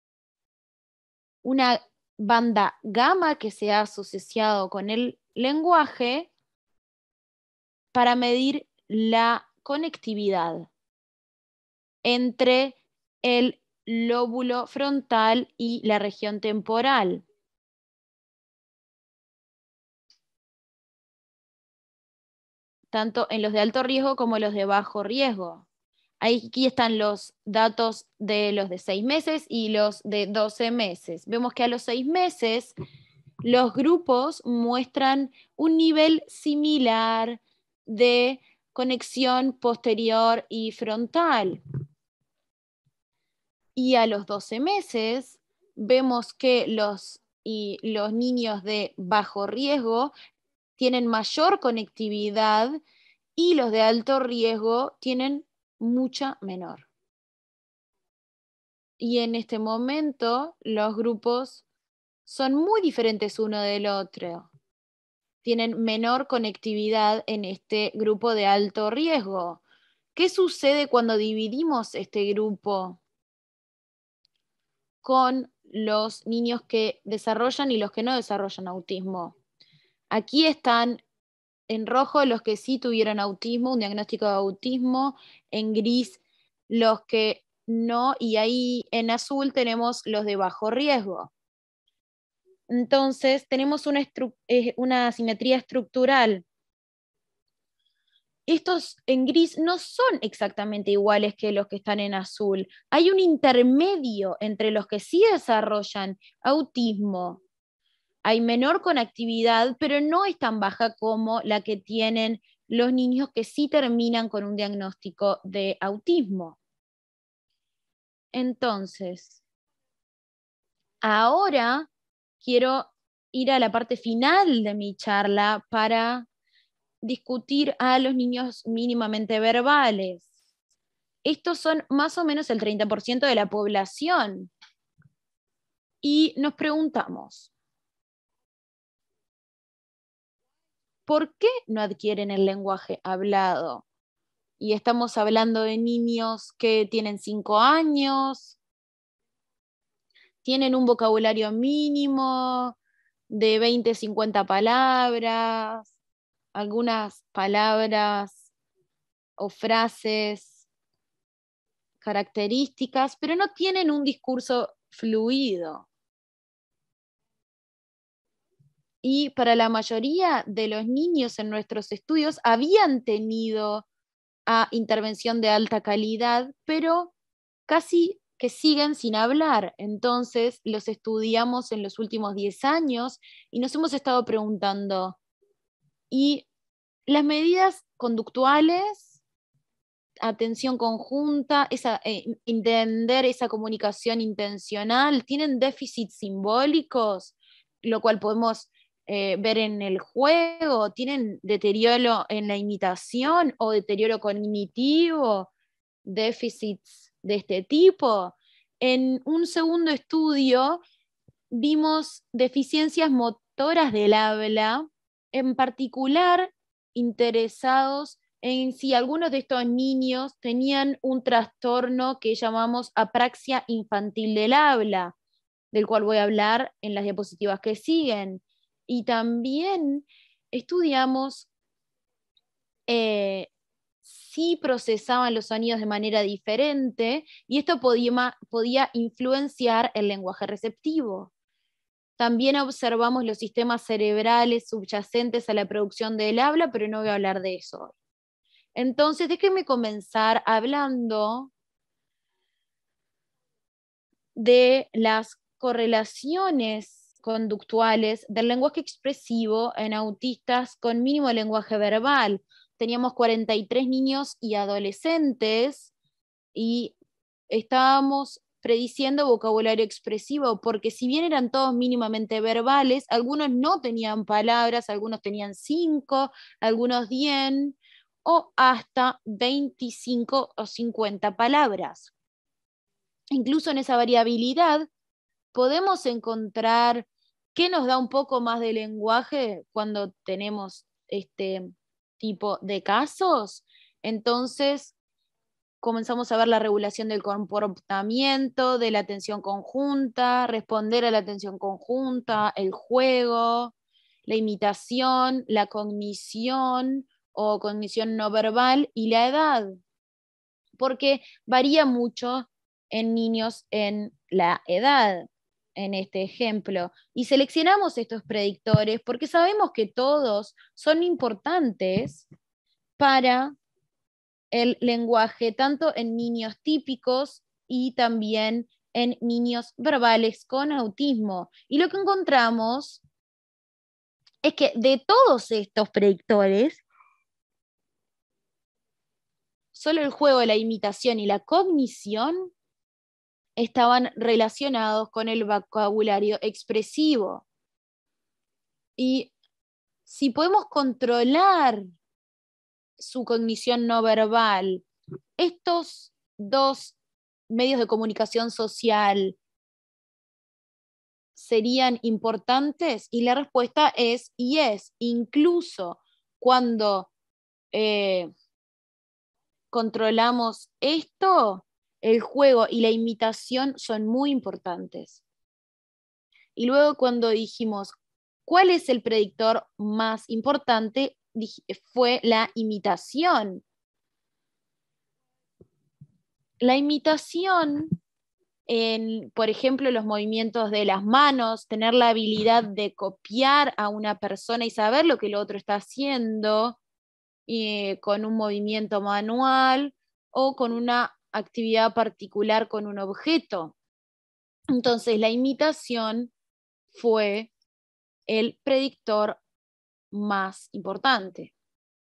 una banda gamma que se ha asociado con el lenguaje para medir la conectividad entre el lóbulo frontal y la región temporal. Tanto en los de alto riesgo como los de bajo riesgo. Aquí están los datos de los de 6 meses y los de 12 meses. Vemos que a los 6 meses los grupos muestran un nivel similar de conexión posterior y frontal. Y a los 12 meses vemos que los niños de bajo riesgo tienen mayor conectividad y los de alto riesgo tienen mucha menor. Y en este momento los grupos son muy diferentes uno del otro. Tienen menor conectividad en este grupo de alto riesgo. ¿Qué sucede cuando dividimos este grupo con los niños que desarrollan y los que no desarrollan autismo? Aquí están en rojo los que sí tuvieron autismo, un diagnóstico de autismo, en gris los que no, y ahí en azul tenemos los de bajo riesgo. Entonces tenemos una asimetría estructural. Estos en gris no son exactamente iguales que los que están en azul. Hay un intermedio entre los que sí desarrollan autismo hay menor conectividad, pero no es tan baja como la que tienen los niños que sí terminan con un diagnóstico de autismo. Entonces, ahora quiero ir a la parte final de mi charla para discutir a los niños mínimamente verbales. Estos son más o menos el 30% de la población. Y nos preguntamos, ¿por qué no adquieren el lenguaje hablado? Y estamos hablando de niños que tienen 5 años, tienen un vocabulario mínimo de 20, 50 palabras, algunas palabras o frases características, pero no tienen un discurso fluido. Y para la mayoría de los niños en nuestros estudios habían tenido intervención de alta calidad, pero casi que siguen sin hablar. Entonces los estudiamos en los últimos 10 años y nos hemos estado preguntando, ¿y las medidas conductuales, atención conjunta, entender esa comunicación intencional, tienen déficits simbólicos, lo cual podemos ver en el juego, tienen deterioro en la imitación o deterioro cognitivo, déficits de este tipo? En un segundo estudio vimos deficiencias motoras del habla, en particular interesados en si algunos de estos niños tenían un trastorno que llamamos apraxia infantil del habla, del cual voy a hablar en las diapositivas que siguen. Y también estudiamos si procesaban los sonidos de manera diferente, y esto podía influenciar el lenguaje receptivo. También observamos los sistemas cerebrales subyacentes a la producción del habla, pero no voy a hablar de eso hoy. Entonces, déjenme comenzar hablando de las correlaciones conductuales del lenguaje expresivo en autistas con mínimo lenguaje verbal. Teníamos 43 niños y adolescentes y estábamos prediciendo vocabulario expresivo, porque si bien eran todos mínimamente verbales, algunos no tenían palabras, algunos tenían 5, algunos 10 o hasta 25 o 50 palabras. Incluso en esa variabilidad podemos encontrar qué nos da un poco más de lenguaje cuando tenemos este tipo de casos. Entonces comenzamos a ver la regulación del comportamiento, de la atención conjunta, responder a la atención conjunta, el juego, la imitación, la cognición o cognición no verbal y la edad, porque varía mucho en niños en la edad, en este ejemplo. Y seleccionamos estos predictores porque sabemos que todos son importantes para el lenguaje, tanto en niños típicos y también en niños verbales con autismo. Y lo que encontramos es que de todos estos predictores, solo el juego, la imitación y la cognición estaban relacionados con el vocabulario expresivo. Y si podemos controlar su cognición no verbal, estos dos medios de comunicación social serían importantes, y la respuesta es yes. Incluso cuando controlamos esto, el juego y la imitación son muy importantes. Y luego cuando dijimos cuál es el predictor más importante, fue la imitación. La imitación por ejemplo, los movimientos de las manos, tener la habilidad de copiar a una persona y saber lo que el otro está haciendo con un movimiento manual o con una actividad particular con un objeto. Entonces, la imitación fue el predictor más importante.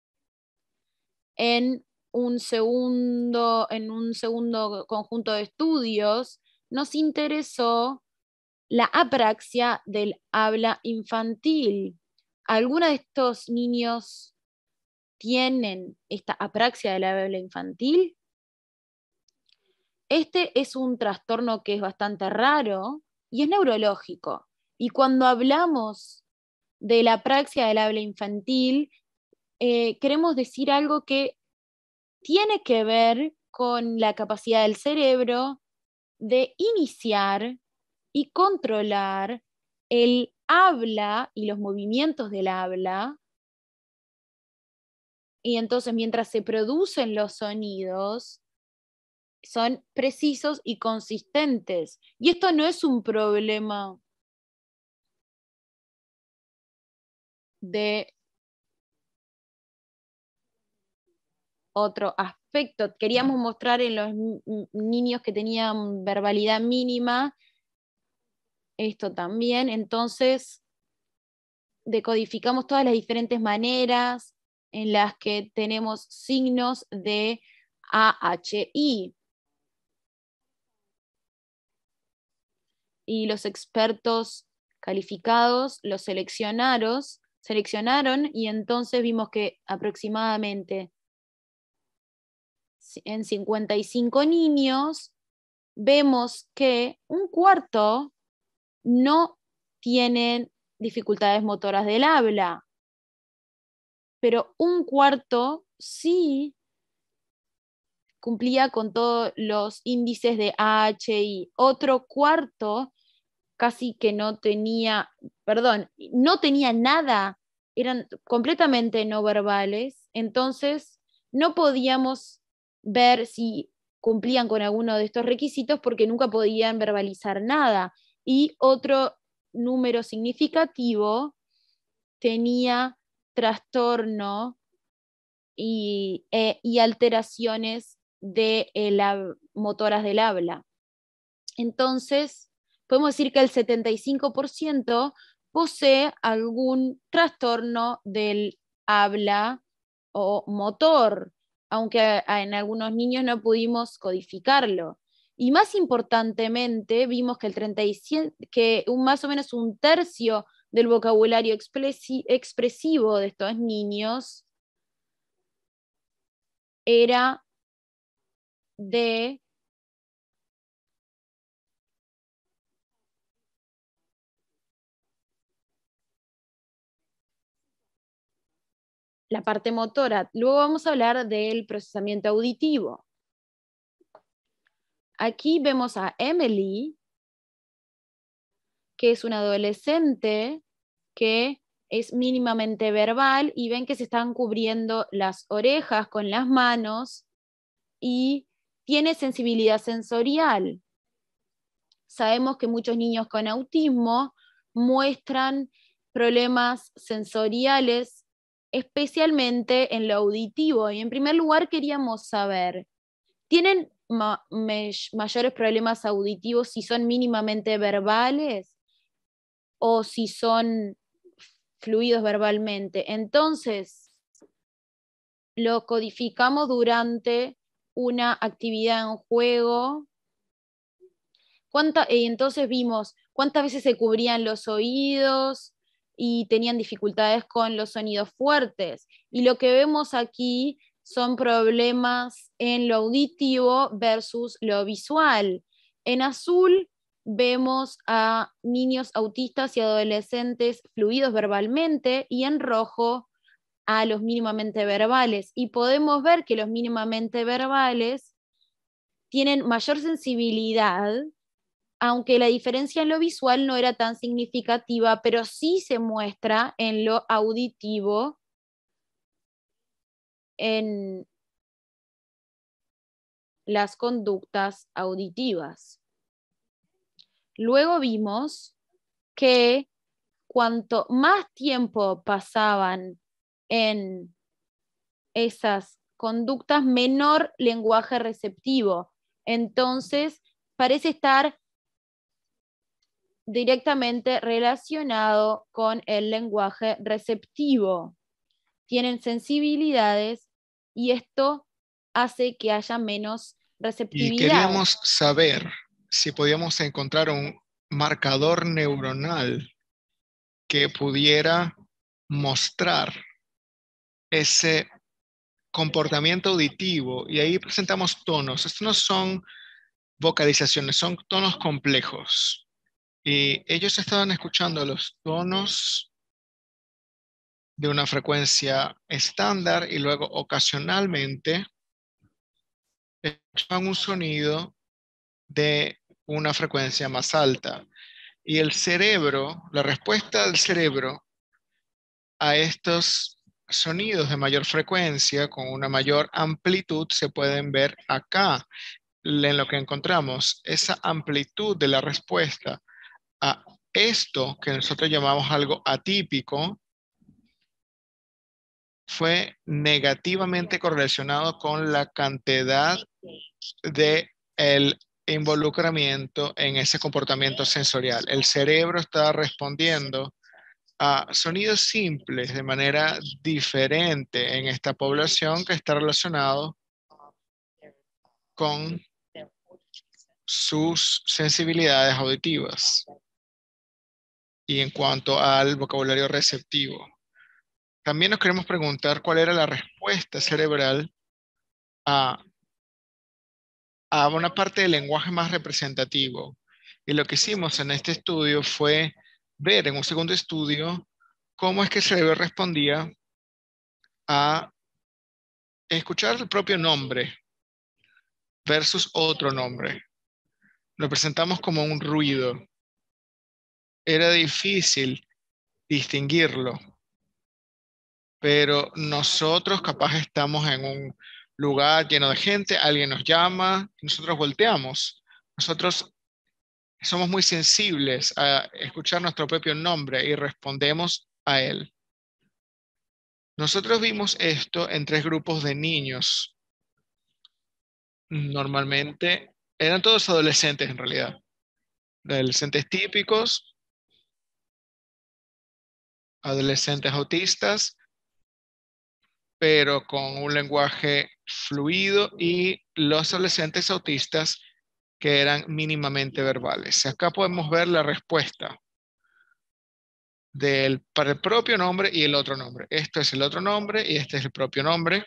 En un segundo conjunto de estudios, nos interesó la apraxia del habla infantil. ¿Algunos de estos niños tienen esta apraxia del habla infantil? Este es un trastorno que es bastante raro y es neurológico. Y cuando hablamos de la apraxia del habla infantil, queremos decir algo que tiene que ver con la capacidad del cerebro de iniciar y controlar el habla y los movimientos del habla. Y entonces, mientras se producen los sonidos, son precisos y consistentes. Y esto no es un problema de otro aspecto. Queríamos mostrar en los niños que tenían verbalidad mínima esto también. Entonces, decodificamos todas las diferentes maneras en las que tenemos signos de AHI. Y los expertos calificados los seleccionaron y entonces vimos que aproximadamente en 55 niños vemos que un cuarto no tienen dificultades motoras del habla, pero un cuarto sí cumplía con todos los índices de AHI. Otro cuarto casi que no tenía nada, eran completamente no verbales, entonces no podíamos ver si cumplían con alguno de estos requisitos porque nunca podían verbalizar nada. Y otro número significativo tenía trastorno y alteraciones de motoras del habla. Entonces, podemos decir que el 75% posee algún trastorno del habla o motor, aunque en algunos niños no pudimos codificarlo. Y más importantemente, vimos que más o menos un tercio del vocabulario expresivo de estos niños era de la parte motora. Luego vamos a hablar del procesamiento auditivo. Aquí vemos a Emily, que es una adolescente que es mínimamente verbal y ven que se están cubriendo las orejas con las manos y tiene sensibilidad sensorial. Sabemos que muchos niños con autismo muestran problemas sensoriales, especialmente en lo auditivo. Y en primer lugar queríamos saber, ¿tienen mayores problemas auditivos si son mínimamente verbales o si son fluidos verbalmente? Entonces, lo codificamos durante una actividad en juego. Entonces vimos cuántas veces se cubrían los oídos y tenían dificultades con los sonidos fuertes. Y lo que vemos aquí son problemas en lo auditivo versus lo visual. En azul vemos a niños autistas y adolescentes fluidos verbalmente y en rojo a los mínimamente verbales. Y podemos ver que los mínimamente verbales tienen mayor sensibilidad, aunque la diferencia en lo visual no era tan significativa, pero sí se muestra en lo auditivo, en las conductas auditivas. Luego vimos que cuanto más tiempo pasaban en esas conductas, menor lenguaje receptivo. Entonces, parece estar directamente relacionado con el lenguaje receptivo. Tienen sensibilidades y esto hace que haya menos Y receptividad. queríamos saber si podíamos encontrar un marcador neuronal que pudiera mostrar ese comportamiento auditivo. Y ahí presentamos tonos. Estos no son vocalizaciones, son tonos complejos. Y ellos estaban escuchando los tonos de una frecuencia estándar y luego ocasionalmente escuchaban un sonido de una frecuencia más alta. Y el cerebro, la respuesta del cerebro a estos sonidos de mayor frecuencia con una mayor amplitud se pueden ver acá en lo que encontramos. Esa amplitud de la respuesta a esto que nosotros llamamos algo atípico fue negativamente correlacionado con la cantidad de el involucramiento en ese comportamiento sensorial. El cerebro está respondiendo a sonidos simples de manera diferente en esta población que está relacionado con sus sensibilidades auditivas y en cuanto al vocabulario receptivo. También nos queremos preguntar cuál era la respuesta cerebral a una parte del lenguaje más representativo. Y lo que hicimos en este estudio fue ver en un segundo estudio cómo es que el cerebro respondía a escuchar el propio nombre versus otro nombre. Lo presentamos como un ruido. Era difícil distinguirlo, pero nosotros capaz estamos en un lugar lleno de gente, alguien nos llama, nosotros volteamos. Nosotros somos muy sensibles a escuchar nuestro propio nombre y respondemos a él. Nosotros vimos esto en 3 grupos de niños. Normalmente eran todos adolescentes en realidad. Adolescentes típicos, adolescentes autistas, pero con un lenguaje fluido, y los adolescentes autistas que eran mínimamente verbales. Acá podemos ver la respuesta para el propio nombre y el otro nombre. Esto es el otro nombre y este es el propio nombre.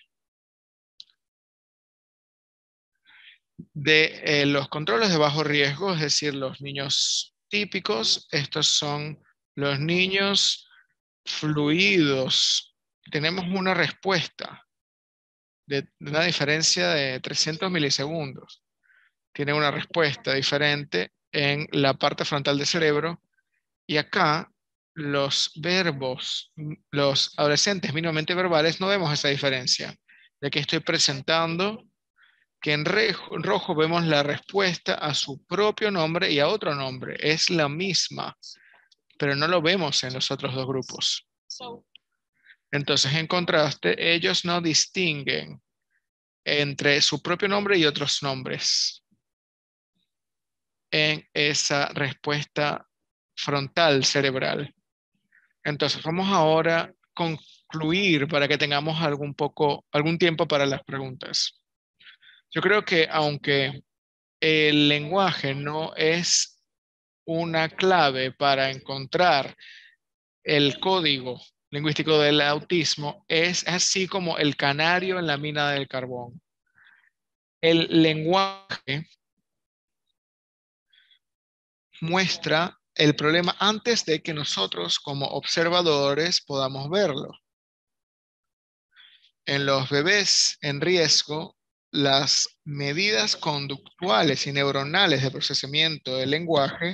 De los controles de bajo riesgo, es decir, los niños típicos, estos son los niños fluidos. Tenemos una respuesta de una diferencia de 300 milisegundos. Tiene una respuesta diferente en la parte frontal del cerebro. Y acá los verbos, los adolescentes mínimamente verbales, no vemos esa diferencia. De aquí estoy presentando que en rojo vemos la respuesta a su propio nombre y a otro nombre. Es la misma, pero no lo vemos en los otros 2 grupos. Entonces, en contraste, ellos no distinguen entre su propio nombre y otros nombres en esa respuesta frontal cerebral. Entonces, vamos ahora a concluir para que tengamos algún tiempo para las preguntas. Yo creo que aunque el lenguaje no es una clave para encontrar el código lingüístico del autismo, es así como el canario en la mina del carbón. El lenguaje muestra el problema antes de que nosotros como observadores podamos verlo. En los bebés en riesgo, las medidas conductuales y neuronales de procesamiento del lenguaje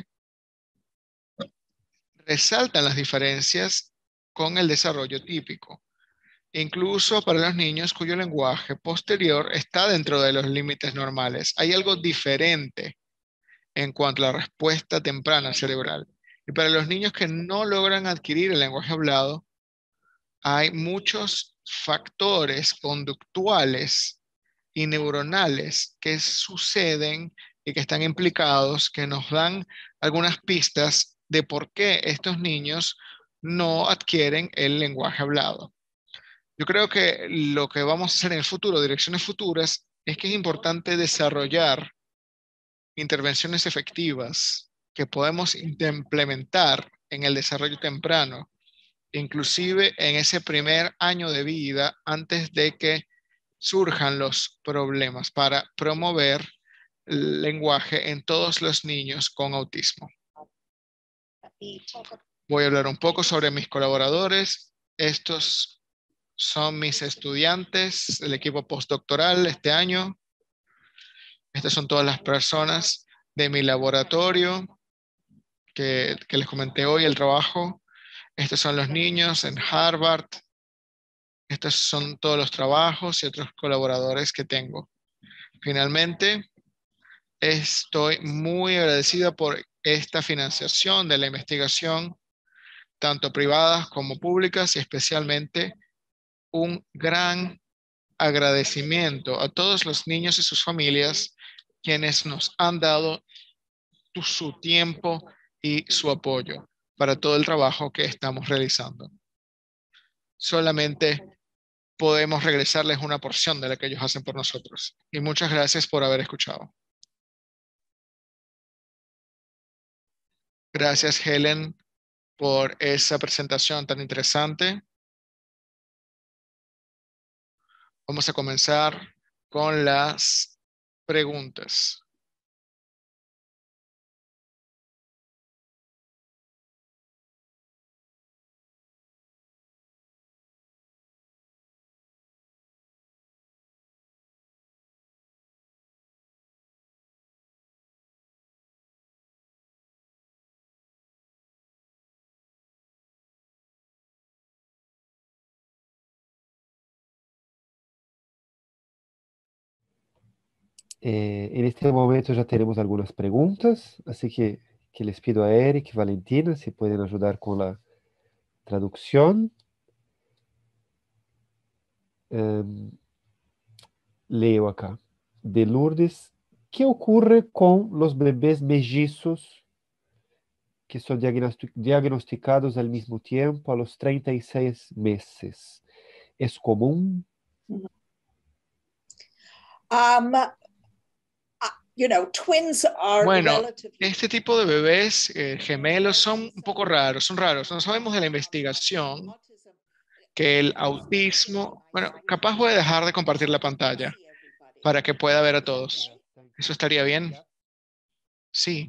resaltan las diferencias con el desarrollo típico, incluso para los niños cuyo lenguaje posterior está dentro de los límites normales. Hay algo diferente en cuanto a la respuesta temprana cerebral. Y para los niños que no logran adquirir el lenguaje hablado, hay muchos factores conductuales y neuronales que suceden y que están implicados, que nos dan algunas pistas de por qué estos niños no adquieren el lenguaje hablado. Yo creo que lo que vamos a hacer en el futuro, direcciones futuras, es que es importante desarrollar intervenciones efectivas que podemos implementar en el desarrollo temprano, inclusive en ese primer año de vida, antes de que surjan los problemas, para promover el lenguaje en todos los niños con autismo. Voy a hablar un poco sobre mis colaboradores. Estos son mis estudiantes, el equipo postdoctoral este año. Estas son todas las personas de mi laboratorio que les comenté hoy, el trabajo. Estos son los niños en Harvard. Estos son todos los trabajos y otros colaboradores que tengo. Finalmente, estoy muy agradecida por esta financiación de la investigación, tanto privadas como públicas, y especialmente un gran agradecimiento a todos los niños y sus familias quienes nos han dado su tiempo y su apoyo para todo el trabajo que estamos realizando. Solamente podemos regresarles una porción de la que ellos hacen por nosotros. Y muchas gracias por haber escuchado. Gracias, Helen, por esa presentación tan interesante. Vamos a comenzar con las preguntas. En este momento ya tenemos algunas preguntas, así que les pido a Eric y Valentina si pueden ayudar con la traducción. Leo acá, de Lourdes. ¿Qué ocurre con los bebés mellizos que son diagnosticados al mismo tiempo a los 36 meses? ¿Es común? Twins are Bueno, relatively. este tipo de bebés gemelos son un poco raros, son raros. No sabemos de la investigación que el autismo, bueno, capaz voy a dejar de compartir la pantalla para que pueda ver a todos. ¿Eso estaría bien? Sí.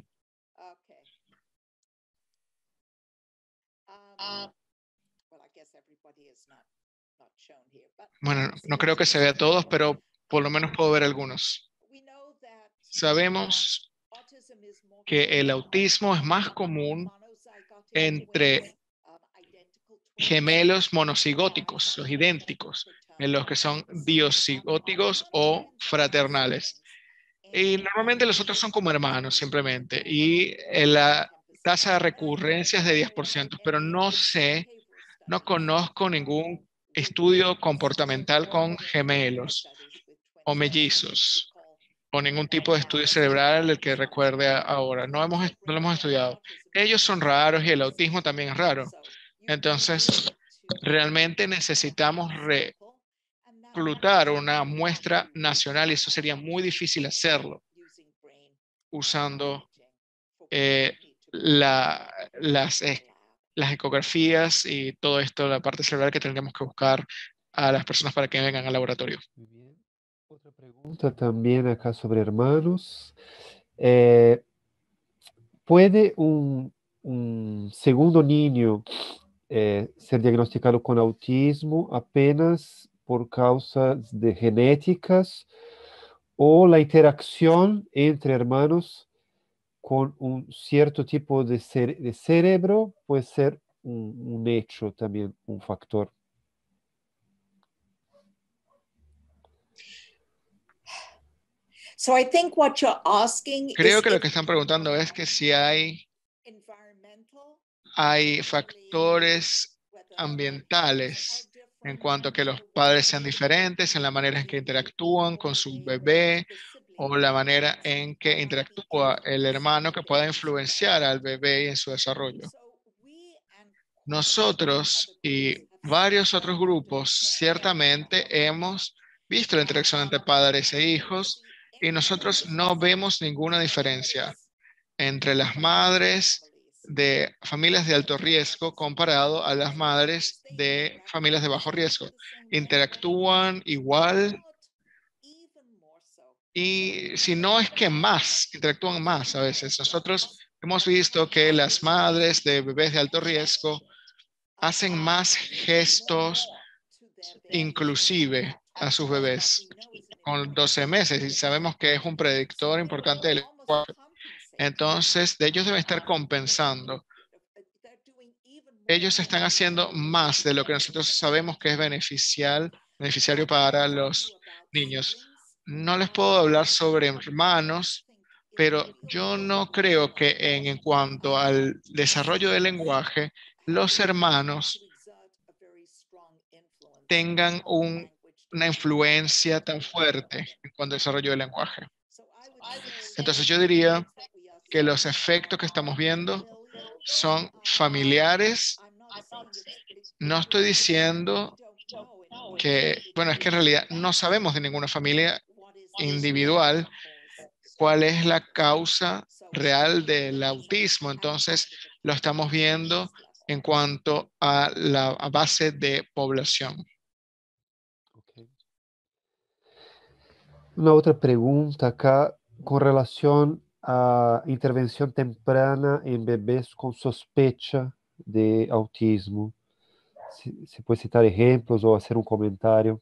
Bueno, no creo que se vea a todos, pero por lo menos puedo ver algunos. Sabemos que el autismo es más común entre gemelos monocigóticos, los idénticos, en los que son diocigóticos o fraternales. Y normalmente los otros son como hermanos, simplemente. Y la tasa de recurrencia es de 10%, pero no conozco ningún estudio comportamental con gemelos o mellizos, o ningún tipo de estudio cerebral el que recuerde ahora. No lo hemos estudiado. Ellos son raros y el autismo también es raro. Entonces, realmente necesitamos reclutar una muestra nacional y eso sería muy difícil hacerlo usando las ecografías y todo esto, la parte cerebral que tendríamos que buscar a las personas para que vengan al laboratorio. Muy bien. Otra pregunta también acá sobre hermanos. ¿Puede un segundo niño ser diagnosticado con autismo apenas por causas de genéticas o la interacción entre hermanos con un cierto tipo de cerebro puede ser un hecho también, un factor? So I think what you're asking Creo is que lo if que están preguntando es que si hay environmental factores ambientales en cuanto a que los padres sean diferentes en la manera en que interactúan con su bebé o la manera en que interactúa el hermano que pueda influenciar al bebé en su desarrollo. Nosotros y varios otros grupos ciertamente hemos visto la interacción entre padres e hijos y nosotros no vemos ninguna diferencia entre las madres de familias de alto riesgo comparado a las madres de familias de bajo riesgo. Interactúan igual y si no es que más, interactúan más a veces. Nosotros hemos visto que las madres de bebés de alto riesgo hacen más gestos inclusive a sus bebés con 12 meses y sabemos que es un predictor importante del lenguaje. Entonces, de ellos deben estar compensando. Ellos están haciendo más de lo que nosotros sabemos que es beneficiario para los niños. No les puedo hablar sobre hermanos, pero yo no creo que en cuanto al desarrollo del lenguaje, los hermanos tengan una influencia tan fuerte en cuanto al desarrollo del lenguaje. Entonces yo diría que los efectos que estamos viendo son familiares. No estoy diciendo que, bueno, es que en realidad no sabemos de ninguna familia individual cuál es la causa real del autismo. Entonces lo estamos viendo en cuanto a la base de población. Ok. Uma outra pergunta acá com relação à intervenção temprana em bebês com sospecha de autismo. Se pode citar exemplos ou fazer um comentário?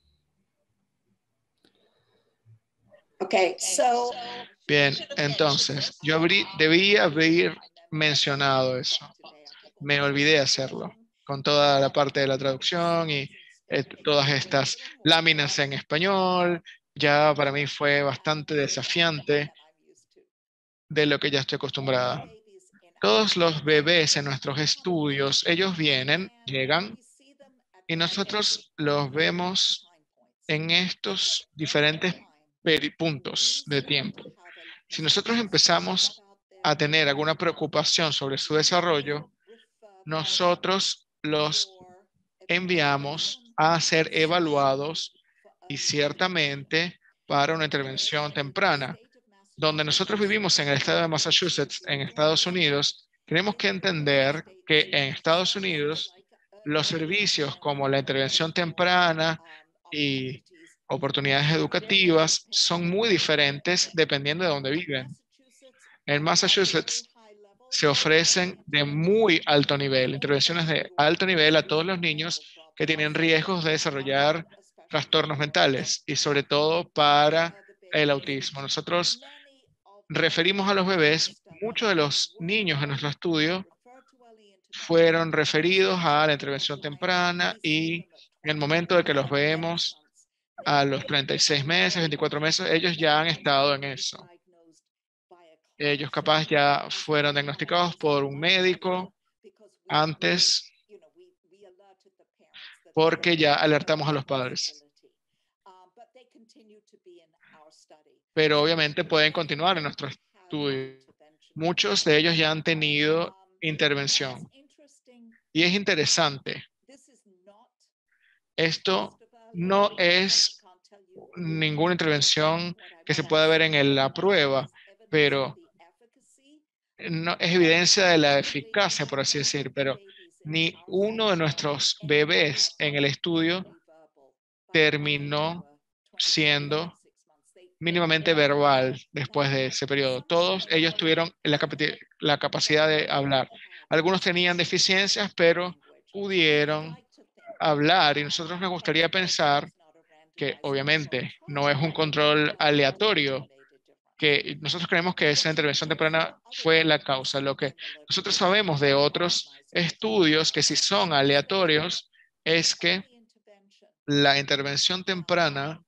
Okay, so Bien, entonces, yo debía haber mencionado eso. Me olvidé hacerlo con toda la parte de la traducción y todas estas láminas en español. Ya para mí fue bastante desafiante de lo que ya estoy acostumbrada. Todos los bebés en nuestros estudios, ellos llegan y nosotros los vemos en estos diferentes puntos de tiempo. Si nosotros empezamos a tener alguna preocupación sobre su desarrollo, nosotros los enviamos a ser evaluados y ciertamente para una intervención temprana. Donde nosotros vivimos en el estado de Massachusetts, en Estados Unidos, tenemos que entender que en Estados Unidos los servicios como la intervención temprana y oportunidades educativas son muy diferentes dependiendo de dónde viven. En Massachusetts se ofrecen de muy alto nivel, intervenciones de alto nivel a todos los niños que tienen riesgos de desarrollar trastornos mentales y sobre todo para el autismo. Nosotros referimos a los bebés, muchos de los niños en nuestro estudio fueron referidos a la intervención temprana y en el momento de que los vemos a los 36 meses, 24 meses, ellos ya han estado en eso. Ellos capaz ya fueron diagnosticados por un médico antes porque ya alertamos a los padres. Pero obviamente pueden continuar en nuestro estudio. Muchos de ellos ya han tenido intervención. Y es interesante. Esto no es ninguna intervención que se pueda ver en la prueba, pero no es evidencia de la eficacia, por así decir, pero ni uno de nuestros bebés en el estudio terminó siendo mínimamente verbal después de ese periodo. Todos ellos tuvieron la capacidad de hablar. Algunos tenían deficiencias, pero pudieron hablar y nosotros nos gustaría pensar que obviamente no es un control aleatorio, que nosotros creemos que esa intervención temprana fue la causa. Lo que nosotros sabemos de otros estudios que si son aleatorios es que la intervención temprana,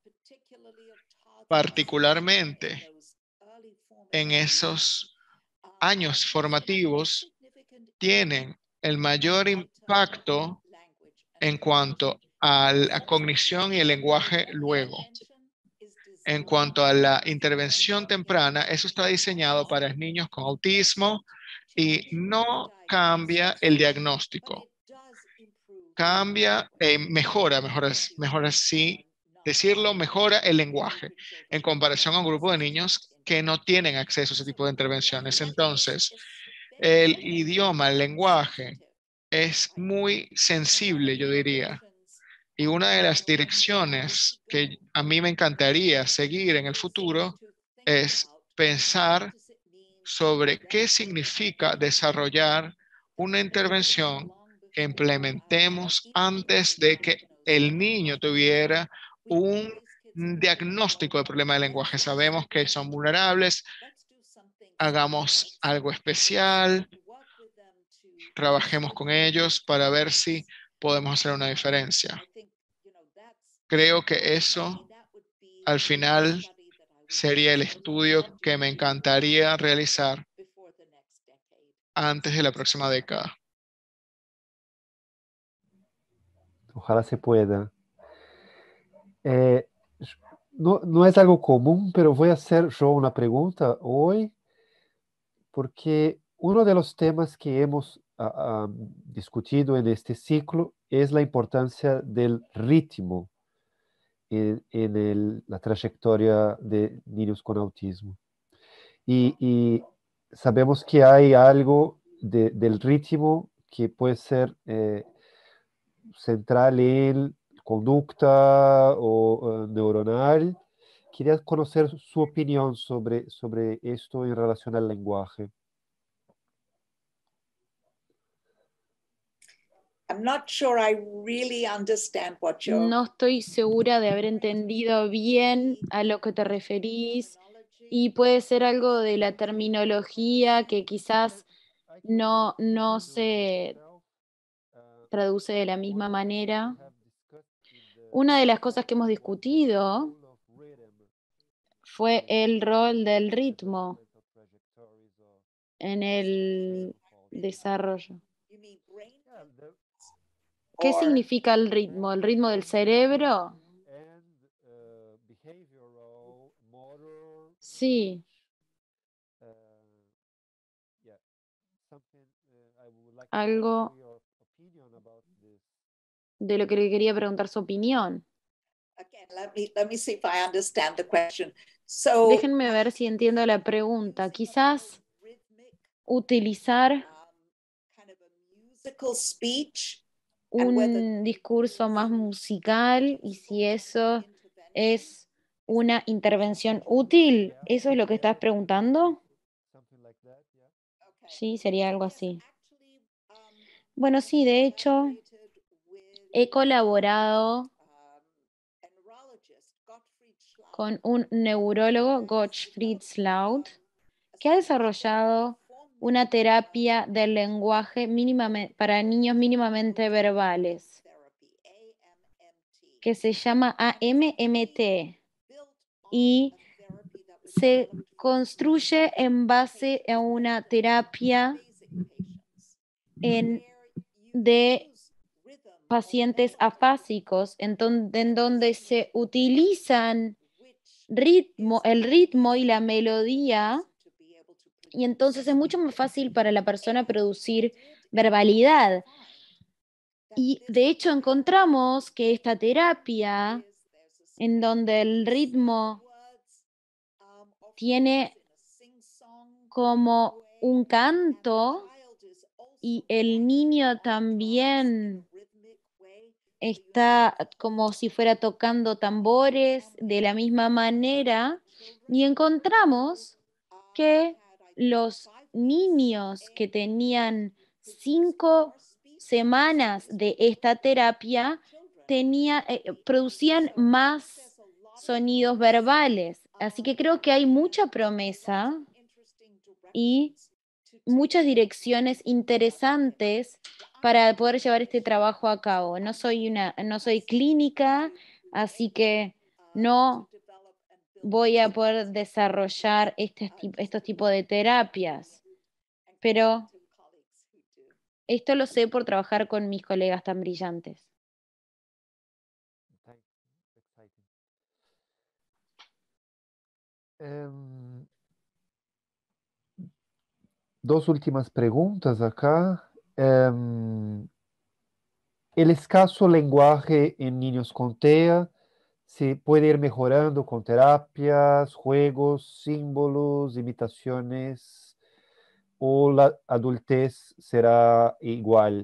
particularmente en esos años formativos, tienen el mayor impacto en cuanto a la cognición y el lenguaje luego. En cuanto a la intervención temprana, eso está diseñado para niños con autismo y no cambia el diagnóstico. Cambia, mejor así decirlo, mejora el lenguaje en comparación a un grupo de niños que no tienen acceso a ese tipo de intervenciones. Entonces, el idioma, el lenguaje es muy sensible, yo diría. Y una de las direcciones que a mí me encantaría seguir en el futuro es pensar sobre qué significa desarrollar una intervención que implementemos antes de que el niño tuviera un diagnóstico de problema de lenguaje. Sabemos que son vulnerables, hagamos algo especial, trabajemos con ellos para ver si podemos hacer una diferencia. Creo que eso al final sería el estudio que me encantaría realizar antes de la próxima década. Ojalá se pueda. No, no es algo común, pero voy a hacer yo una pregunta hoy, porque uno de los temas que hemos discutido en este ciclo es la importancia del ritmo en la trayectoria de niños con autismo. Y sabemos que hay algo del ritmo que puede ser central en conducta o neuronal. Quería conocer su opinión sobre esto en relación al lenguaje. I'm not sure I really understand what you're... No estoy segura de haber entendido bien a lo que te referís y puede ser algo de la terminología que quizás no se traduce de la misma manera. Una de las cosas que hemos discutido fue el rol del ritmo en el desarrollo. ¿Qué significa el ritmo? ¿El ritmo del cerebro? Sí. Algo de lo que le quería preguntar su opinión. Let me see if I understand the question. So, Déjenme ver si entiendo la pregunta. Quizás utilizar kind of a musical speech, un discurso más musical y si eso es una intervención útil. ¿Eso es lo que estás preguntando? Sí, sería algo así. Bueno, sí, de hecho, he colaborado con un neurólogo, Gottfried Slaut, que ha desarrollado una terapia del lenguaje para niños mínimamente verbales, que se llama AMMT y se construye en base a una terapia de pacientes afásicos, en donde se utilizan el ritmo y la melodía, y entonces es mucho más fácil para la persona producir verbalidad. Y de hecho encontramos que esta terapia, en donde el ritmo tiene como un canto y el niño también está como si fuera tocando tambores de la misma manera, y encontramos que los niños que tenían 5 semanas de esta terapia producían más sonidos verbales. Así que creo que hay mucha promesa y muchas direcciones interesantes para poder llevar este trabajo a cabo. No soy clínica, así que no voy a poder desarrollar estos tipos de terapias, pero esto lo sé por trabajar con mis colegas tan brillantes. Dos últimas preguntas acá. El escaso lenguaje en niños con TEA se puede ir mejorando con terapias, juegos, símbolos, imitaciones, o la adultez será igual.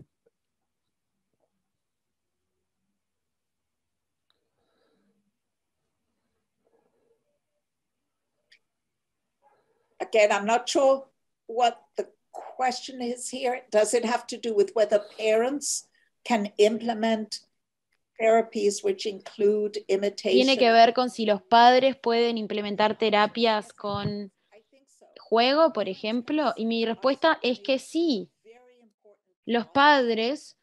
Again, I'm not sure what the question is here. Does it have to do with whether parents can implement therapies which include imitation? Tiene que ver con si los padres pueden implementar terapias con juego, por ejemplo, y mi respuesta es que sí. Los padres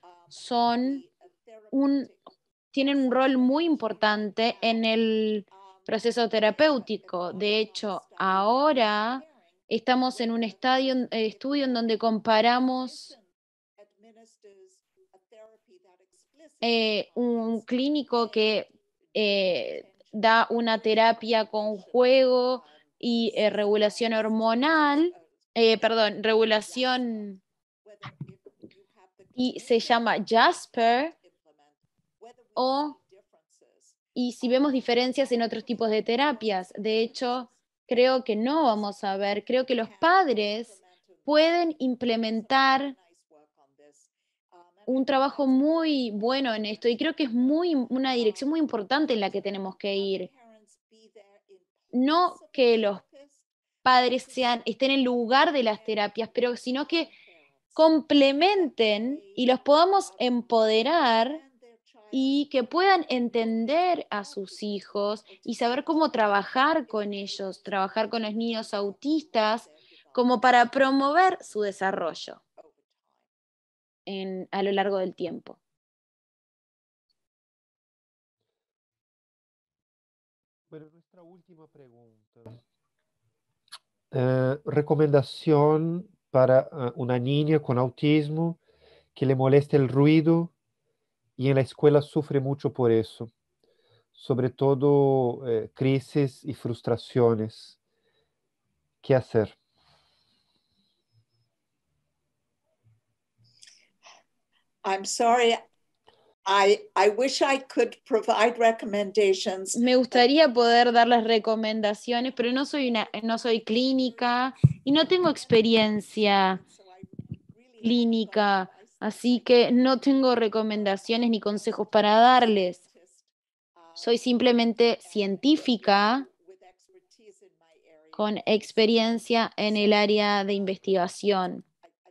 tienen un rol muy importante en el proceso terapéutico. De hecho, ahora estamos en un estudio en donde comparamos un clínico que da una terapia con juego y regulación hormonal, regulación, y se llama Jasper, y si vemos diferencias en otros tipos de terapias. De hecho, creo que no vamos a ver, creo que los padres pueden implementar un trabajo muy bueno en esto, y creo que es una dirección muy importante en la que tenemos que ir. No que los padres estén en lugar de las terapias, pero sino que complementen y los podamos empoderar y que puedan entender a sus hijos y saber cómo trabajar con ellos, trabajar con los niños autistas, como para promover su desarrollo a lo largo del tiempo. Bueno, nuestra última pregunta. Recomendación para una niña con autismo que le molesta el ruido y en la escuela sufre mucho por eso, sobre todo crisis y frustraciones. ¿Qué hacer? I'm sorry. I wish I could provide recommendations. Me gustaría poder dar las recomendaciones, pero no soy clínica y no tengo experiencia clínica, así que no tengo recomendaciones ni consejos para darles. Soy simplemente científica con experiencia en el área de investigación.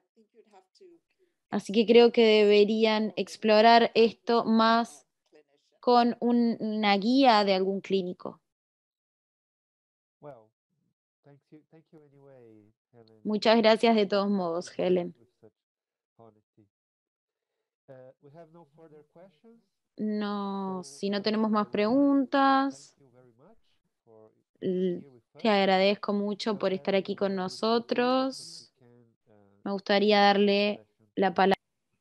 Así que creo que deberían explorar esto más con una guía de algún clínico. Muchas gracias de todos modos, Helen. No, si no tenemos más preguntas, te agradezco mucho por estar aquí con nosotros. Me gustaría darle la palabra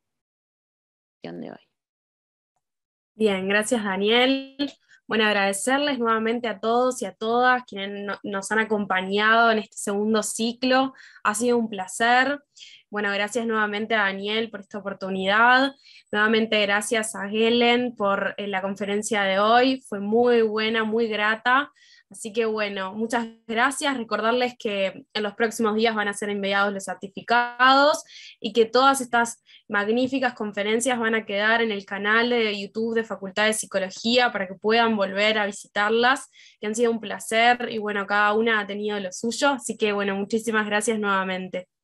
de hoy. Bien, gracias Daniel. Bueno, agradecerles nuevamente a todos y a todas quienes nos han acompañado en este segundo ciclo. Ha sido un placer. Bueno, gracias nuevamente a Daniel por esta oportunidad. Nuevamente gracias a Helen por la conferencia de hoy. Fue muy buena, muy grata. Así que bueno, muchas gracias. Recordarles que en los próximos días van a ser enviados los certificados y que todas estas magníficas conferencias van a quedar en el canal de YouTube de Facultad de Psicología para que puedan volver a visitarlas, que han sido un placer y bueno, cada una ha tenido lo suyo. Así que bueno, muchísimas gracias nuevamente.